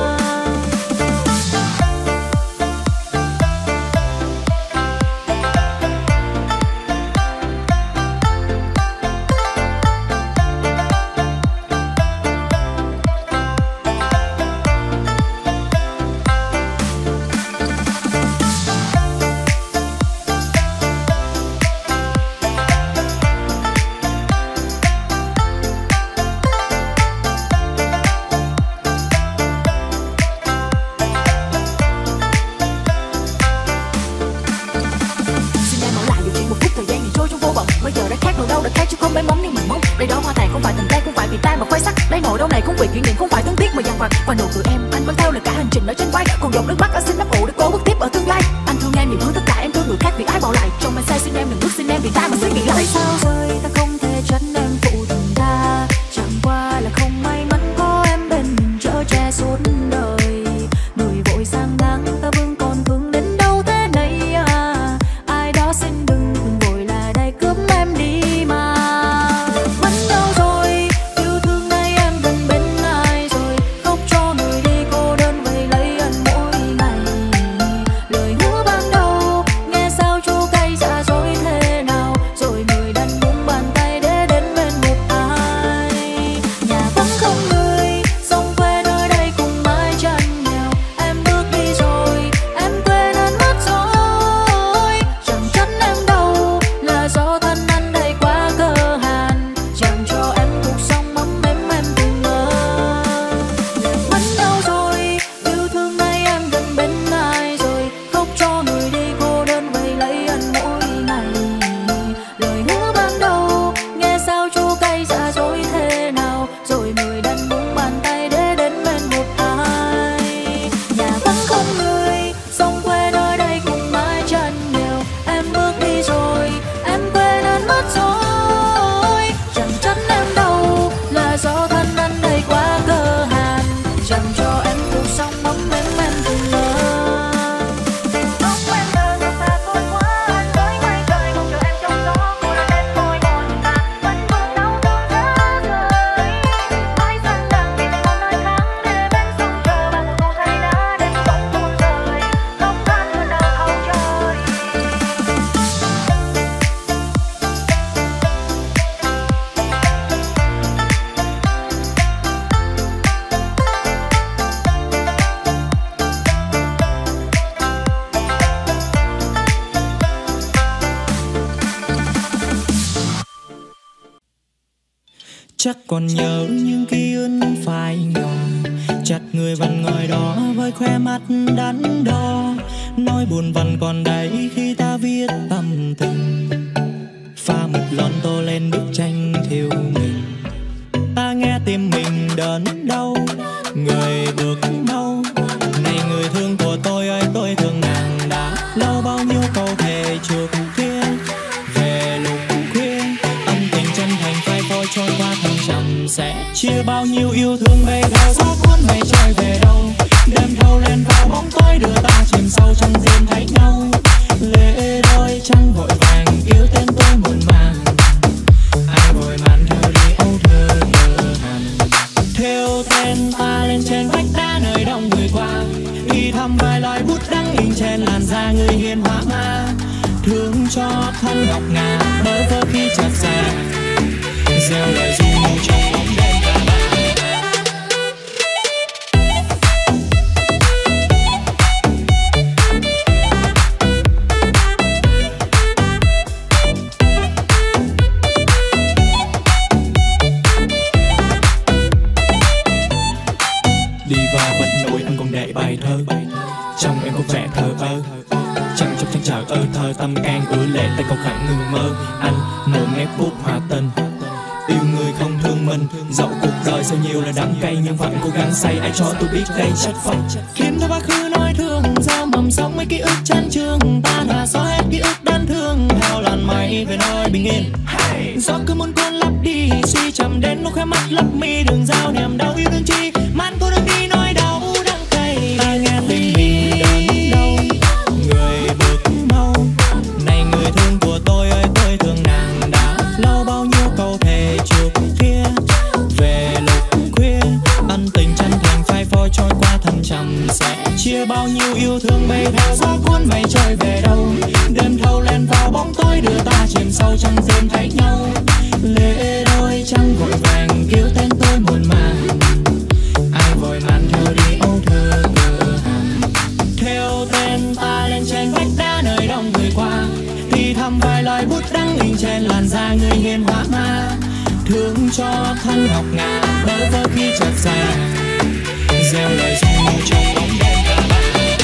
Xin em ở lại dù chỉ một phút thời gian gì trôi trong vô vọng. Bây giờ đã khác rồi đâu, đã khác chứ không mấy móng nhưng mà mong. Đây đó hoa tàn không phải tình tan, không phải vì ta mà khoe sắc. Lấy nỗi đau này không vì kỷ niệm, không phải thương tiếc mà dằn vặt. Và nụ cười em, anh vẫn theo lời cả hành trình ở trên vai. Còn dòng nước mắt anh xin ấp ủ để cố bước tiếp ở tương lai. Anh thương em nhiều hơn tất cả, em thương người khác vì ai bỏ lại. Trong anh sai xin em đừng bước, xin em vì ta mà suy nghĩ lại. Sao rơi ta không thể trách em phụ tình ta, chẳng qua là không may mắn có em bên mình chở che suốt đời. Người vội sang ngang ta vương còn thương đến đâu thế này à, ai đó xin đừng vội là đây cướp em đi mà. Mất nhau rồi, yêu thương nay em gần bên ai rồi, khóc cho người đi cô đơn vậy lấy anh mỗi ngày. Lời hứa ban đầu nghe sao chua cay dạ dối thế nào, rồi người đặt buông bàn tay để đến bên một ai. Nhà vắng không người, sông quê nơi đây cùng mái tranh nghèo. Em bước đi rồi, em quên anh mất rồi. Chẳng trách em đâu, là do thân anh đây quá cơ hàn, chẳng cho em cuộc sống ấm em từng mơ. Mất nhau rồi, yêu thương nay em gần bên ai rồi, khóc cho người đi cô đơn vậy lấy anh mỗi ngày. Lời hứa ban đầu nghe sao chua cay dạ dối thế nào, rồi người đặt buông bàn tay để đến bên một ai. Nhà vắng không người, sông quê nơi đây cùng mái tranh nghèo. Em bước đi rồi, em quên anh mất rồi. Chẳng trách em đâu, là do thân anh đây quá cơ hàn, chẳng cho em cuộc sống ấm em từng mơ. Không quen đời người ta tôi quá, anh với mây trời mong chờ em trong gió. Cô đơn đến môi mòn ta, vẫn vương đau thương giá rời. Mãi xanh đằng vì một nơi khác, để bên sông chờ bằng một câu thay đã đêm bỗng buồn rời. Không than cơn đau hậu trời. Chắc còn nhớ những ký ức phai nhỏ, chặt người vẫn ngồi đó với khóe mắt đắn đo. Nỗi buồn vẫn còn đấy khi ta viết tâm tình, pha một lon tô lên bức tranh thiếu mình. Ta nghe tim mình đớn đau, người bước mau. Này người thương của tôi ơi, tôi thương nàng đã lâu. Bao nhiêu câu thề trước kia về lúc khuya, ân tình chân thành phai phôi trôi qua thăng trầm. Sẽ chia bao nhiêu yêu thương về đâu, gió cuốn mây trôi về đâu. Đêm thâu lên vào bóng tối đưa ta chìm sâu trong riêng thấy nhau. Lệ đôi trăng vội vàng yêu tên tôi muộn màng, ai vội màn thơ đi âu thơ mơ hàn. Theo tên ta lên trên vách đá nơi đông người qua, đi thăm vài lời bút đắng in trên làn da người hiền hóa ma. Thương cho thân ngọc ngà bơ vơ khi chợt xa, gieo lời ru ngủ trong bóng đêm ta. ơ thơ tâm can ứa lệ tay không khẳng ngừng mơ. Anh một nét bút hòa tình, yêu người không thương mình. Dẫu cuộc đời sao nhiều là đắng cay nhưng vẫn cố gắng say. Ai cho tôi biết đây trách phận khiến cho quá khứ nói thương gieo mầm sống mấy ký ức chán chường. Ta đã xóa hết ký ức đáng thương theo làn mây về nơi bình yên. Gió cứ muốn cuốn lấp đi suy trầm đến lúc khóe mắt lấp mi đường giao niềm đau yêu đương chi man cô đừng đi nói đau đắng cay. Ta nghe tình mình đớn đau người bước mau này người thương của tôi ơi tôi thương nàng đã lâu bao nhiêu câu thề trước kia về lúc khuya ân tình chân thành phai phôi trôi qua thăng trầm sẽ chia bao nhiêu yêu thương bay theo gió cuốn mây trôi về đâu. Đêm thâu len vào bóng tối đưa ta chìm sâu trong đêm thấy nhau. Lệ đôi trăng vội vàng kêu tên tôi muộn màng. Ai vội màn theo đi âu thơ cửa hàng. Theo tên ta lên trên vách đá nơi đông người qua thì thầm vài lời bút đắng in trên làn da người hiền hóa ma. Thương cho thân ngọc ngà bơ vơ khi chợt già gieo lời sông mù trong bóng đêm cả ba.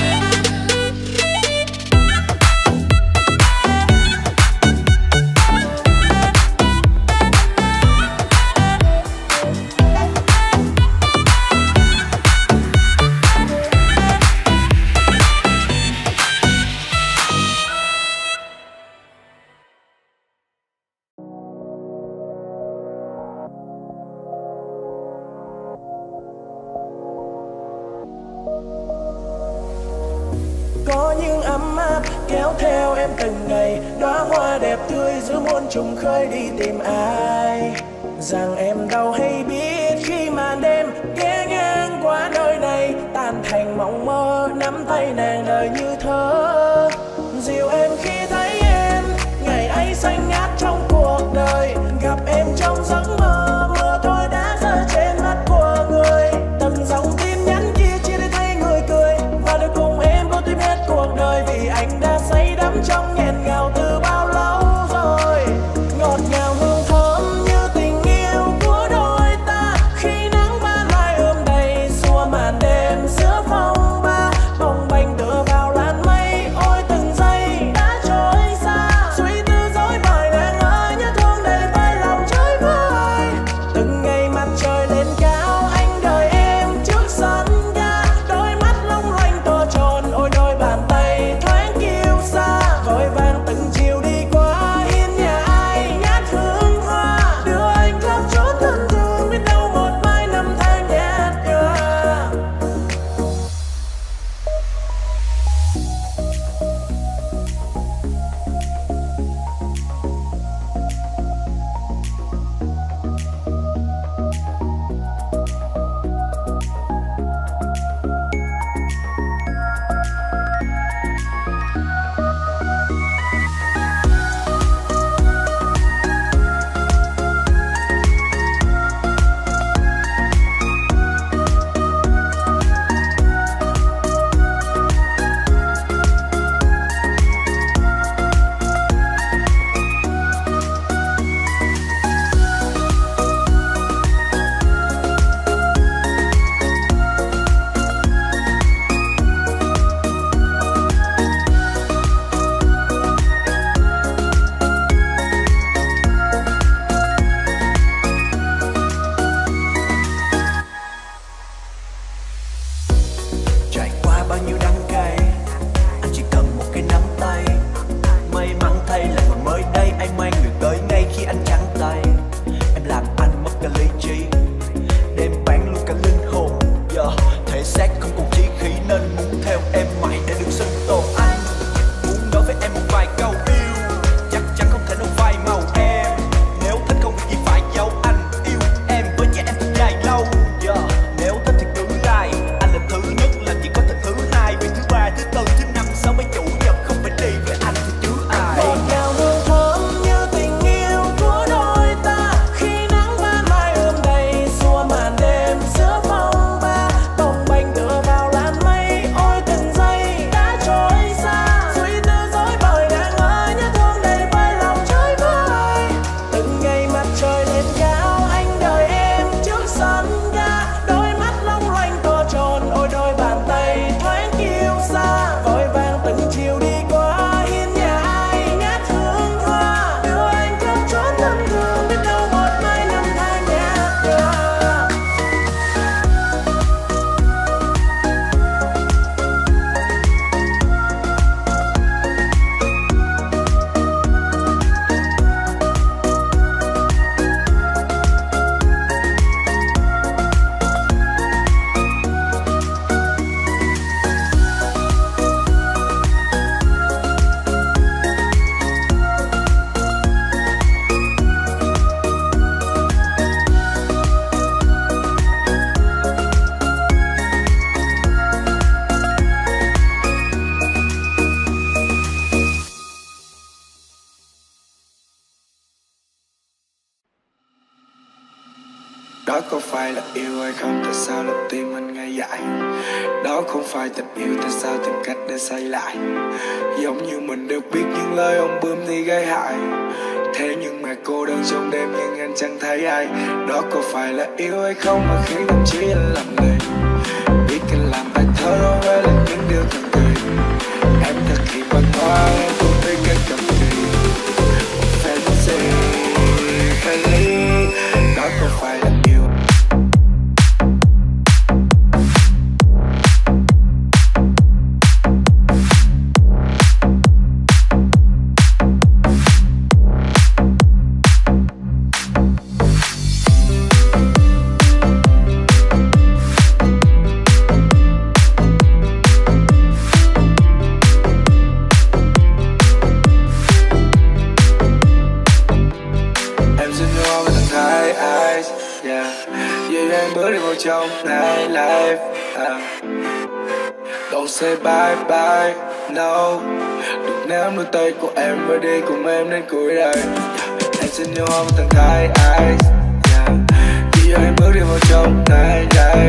Có những ấm áp kéo theo em từng ngày, đóa hoa đẹp tươi giữa muôn trùng khơi đi tìm ai. Rằng em đâu hay biết khi màn đêm ghé ngang qua nơi này tan thành mộng mơ, nắm tay nàng đời như thơ. Dìu em khi thấy em ngày ấy xanh ngát trong cuộc đời, gặp em trong giấc mơ, mưa thôi đã rơi trên mắt của người. Từng dòng tin nhắn kia chia để thấy người cười và được cùng em vô tim hết cuộc đời, vì anh đã say đắm trong nghẹn ngào từ bao lâu rồi. Ngọt ngào hương thơm như tình yêu của đôi ta khi nắng ban mai ươm đầy xua màn đêm giữa phong ba bồng bềnh tựa vào lá Đó có phải là yêu hay không? Tại sao lòng tim anh ngây dại? Đó không phải tình yêu, tại sao tìm cách để xây lại? Giống như mình được biết những lời ông bướm thì gây hại. Thế nhưng mà cô đơn trong đêm nhưng anh chẳng thấy ai. Đó có phải là yêu hay không mà khiến tâm trí anh lầm lì? Biết anh làm bài thơ đối với là những điều thần kỳ. Em thật hiện văn hoa, em cũng biết cách cầm kỳ. Fancy, fancy. Đó có phải là yêu? Trong nightlife, don't say bye bye, no. Đừng nắm đôi tay của em và đi cùng em đến cuối đời. Em xin yêu hôn từng thái eyes, chỉ cho em bước đi vào trong nightlife,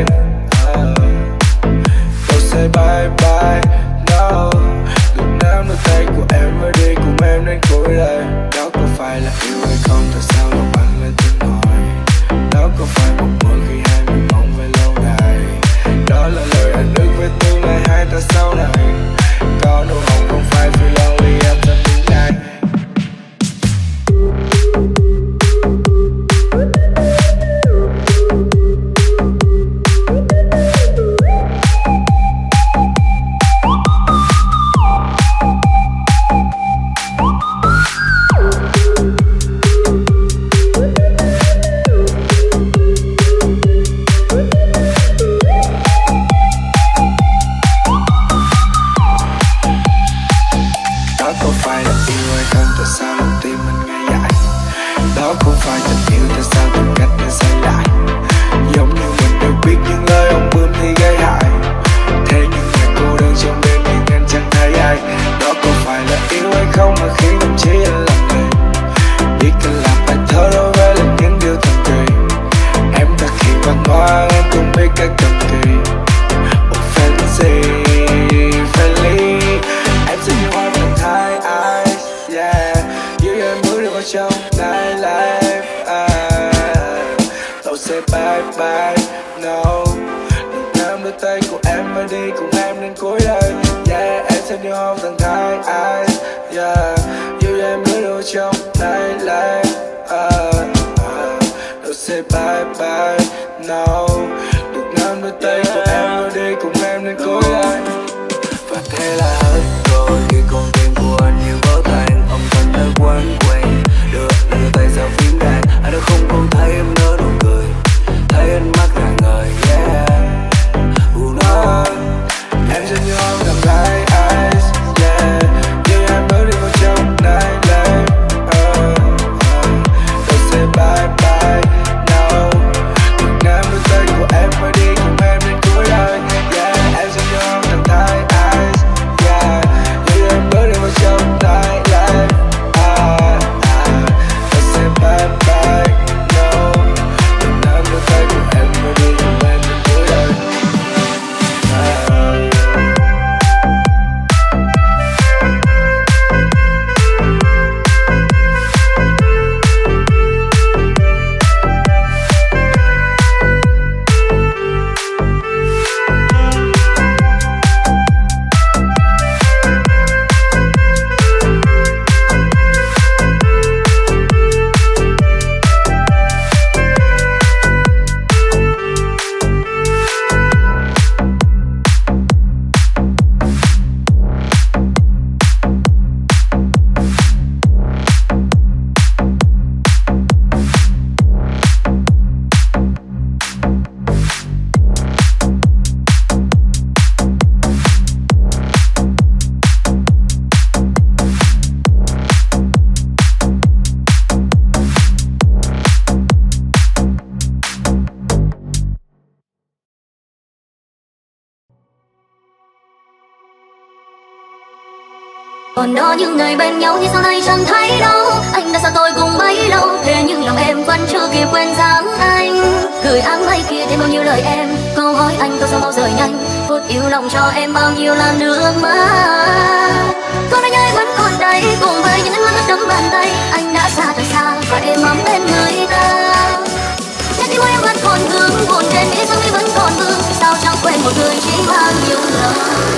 don't say bye bye, no. Đừng nắm đôi tay của em và đi cùng em đến cuối đời. Đó có phải là yêu hay không? Tại sao lòng anh lên tiếng hỏi? Đó có phải một mơ khi hai mình mong về lâu đài? Đó là lời anh ước với tương lai hai ta sau này. Có nụ hồng không phải vì lonely em thân những ngày. Còn đó những ngày bên nhau thì sau này chẳng thấy đâu. Anh đã xa tôi cùng bấy lâu, thế nhưng lòng em vẫn chưa kịp quên dáng anh. Gửi lời em. Câu hỏi anh tôi sao mau rời nhanh, phút yêu lòng cho em bao nhiêu là nước mắt. Con anh ơi vẫn còn đây, cùng với những nước mắt đẫm bàn tay. Anh đã xa thật xa và em ấm bên người ta. Nhắc đi em vẫn còn vương, buồn trên nghĩ sao mi vẫn còn vương. Sao chẳng quên một người chỉ bao nhiêu lời.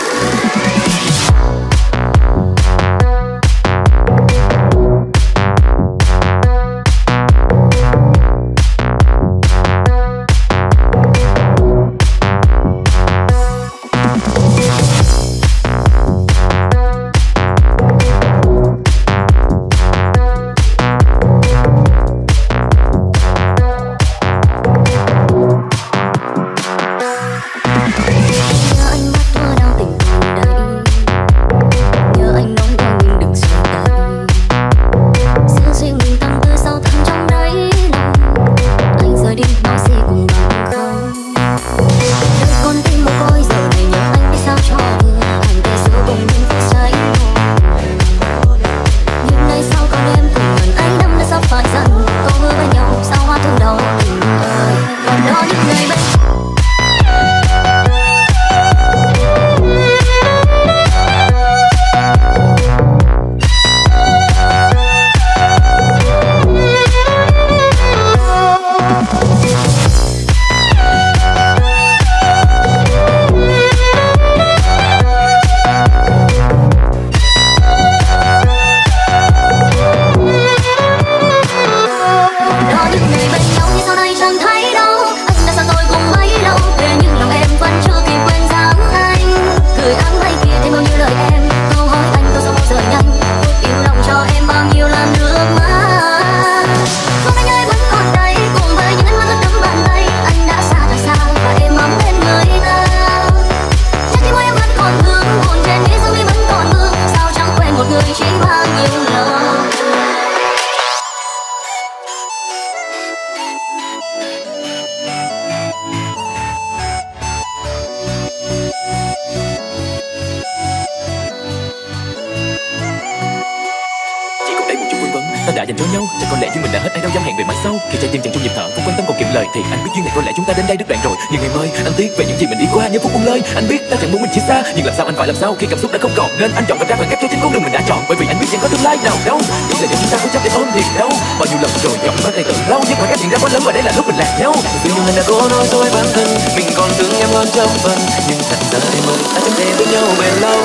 Ta đã dành cho nhau, chắc có lẽ duyên mình đã hết, ai đâu dám hẹn về mai sau. Khi trái tim chẳng trong nhịp thở, không quan tâm còn kiệm lời, thì anh biết duyên này có lẽ chúng ta đến đây đứt đoạn rồi. Nhưng ngày mai anh tiếc về những gì mình đi qua, nhớ phút buông lời. Anh biết ta chẳng muốn mình chia xa, nhưng làm sao anh phải làm sao khi cảm xúc đã không còn, nên anh chọn gặp ra khoảng cách cho chính con đường mình đã chọn. Bởi vì anh biết chẳng có tương lai nào đâu, chỉ là điều chúng ta có chấp để ôm thiệt đâu. Bao nhiêu lần rồi chọn bắt tay từ lâu, nhưng khoảng cách hiện ra quá lớn và đây là lúc mình lạc nhau. Dường như anh đã cố nói dối bản thân, mình còn thương em hơn trăm phần, nhưng thật ra em ơi, ta chẳng thể với nhau bền lâu.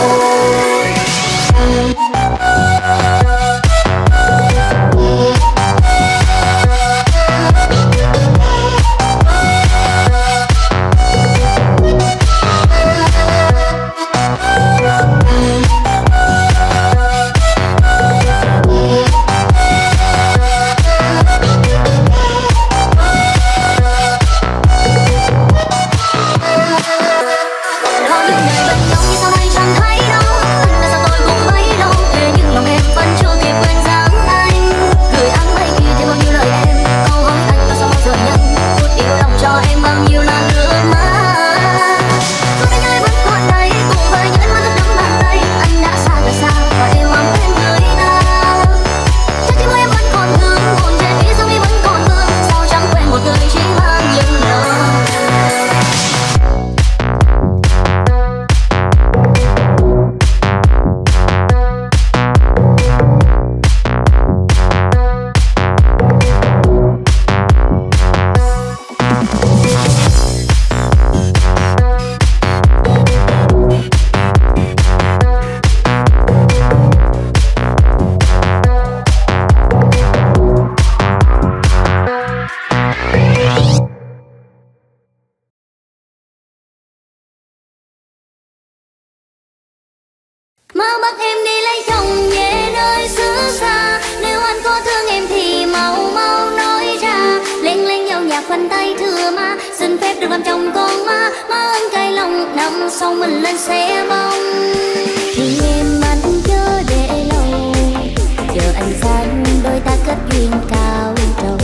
Mau bắt em đi lấy chồng về nơi xứ xa. Nếu anh có thương em thì mau mau nói ra. Lên lên nhau nhạc khoanh tay thừa ma, xin phép được làm chồng con ma. Má ơn cay lòng năm sau mình lên xe bông. Thì em anh chớ để lâu, chờ anh sang đôi ta kết duyên cao trầu.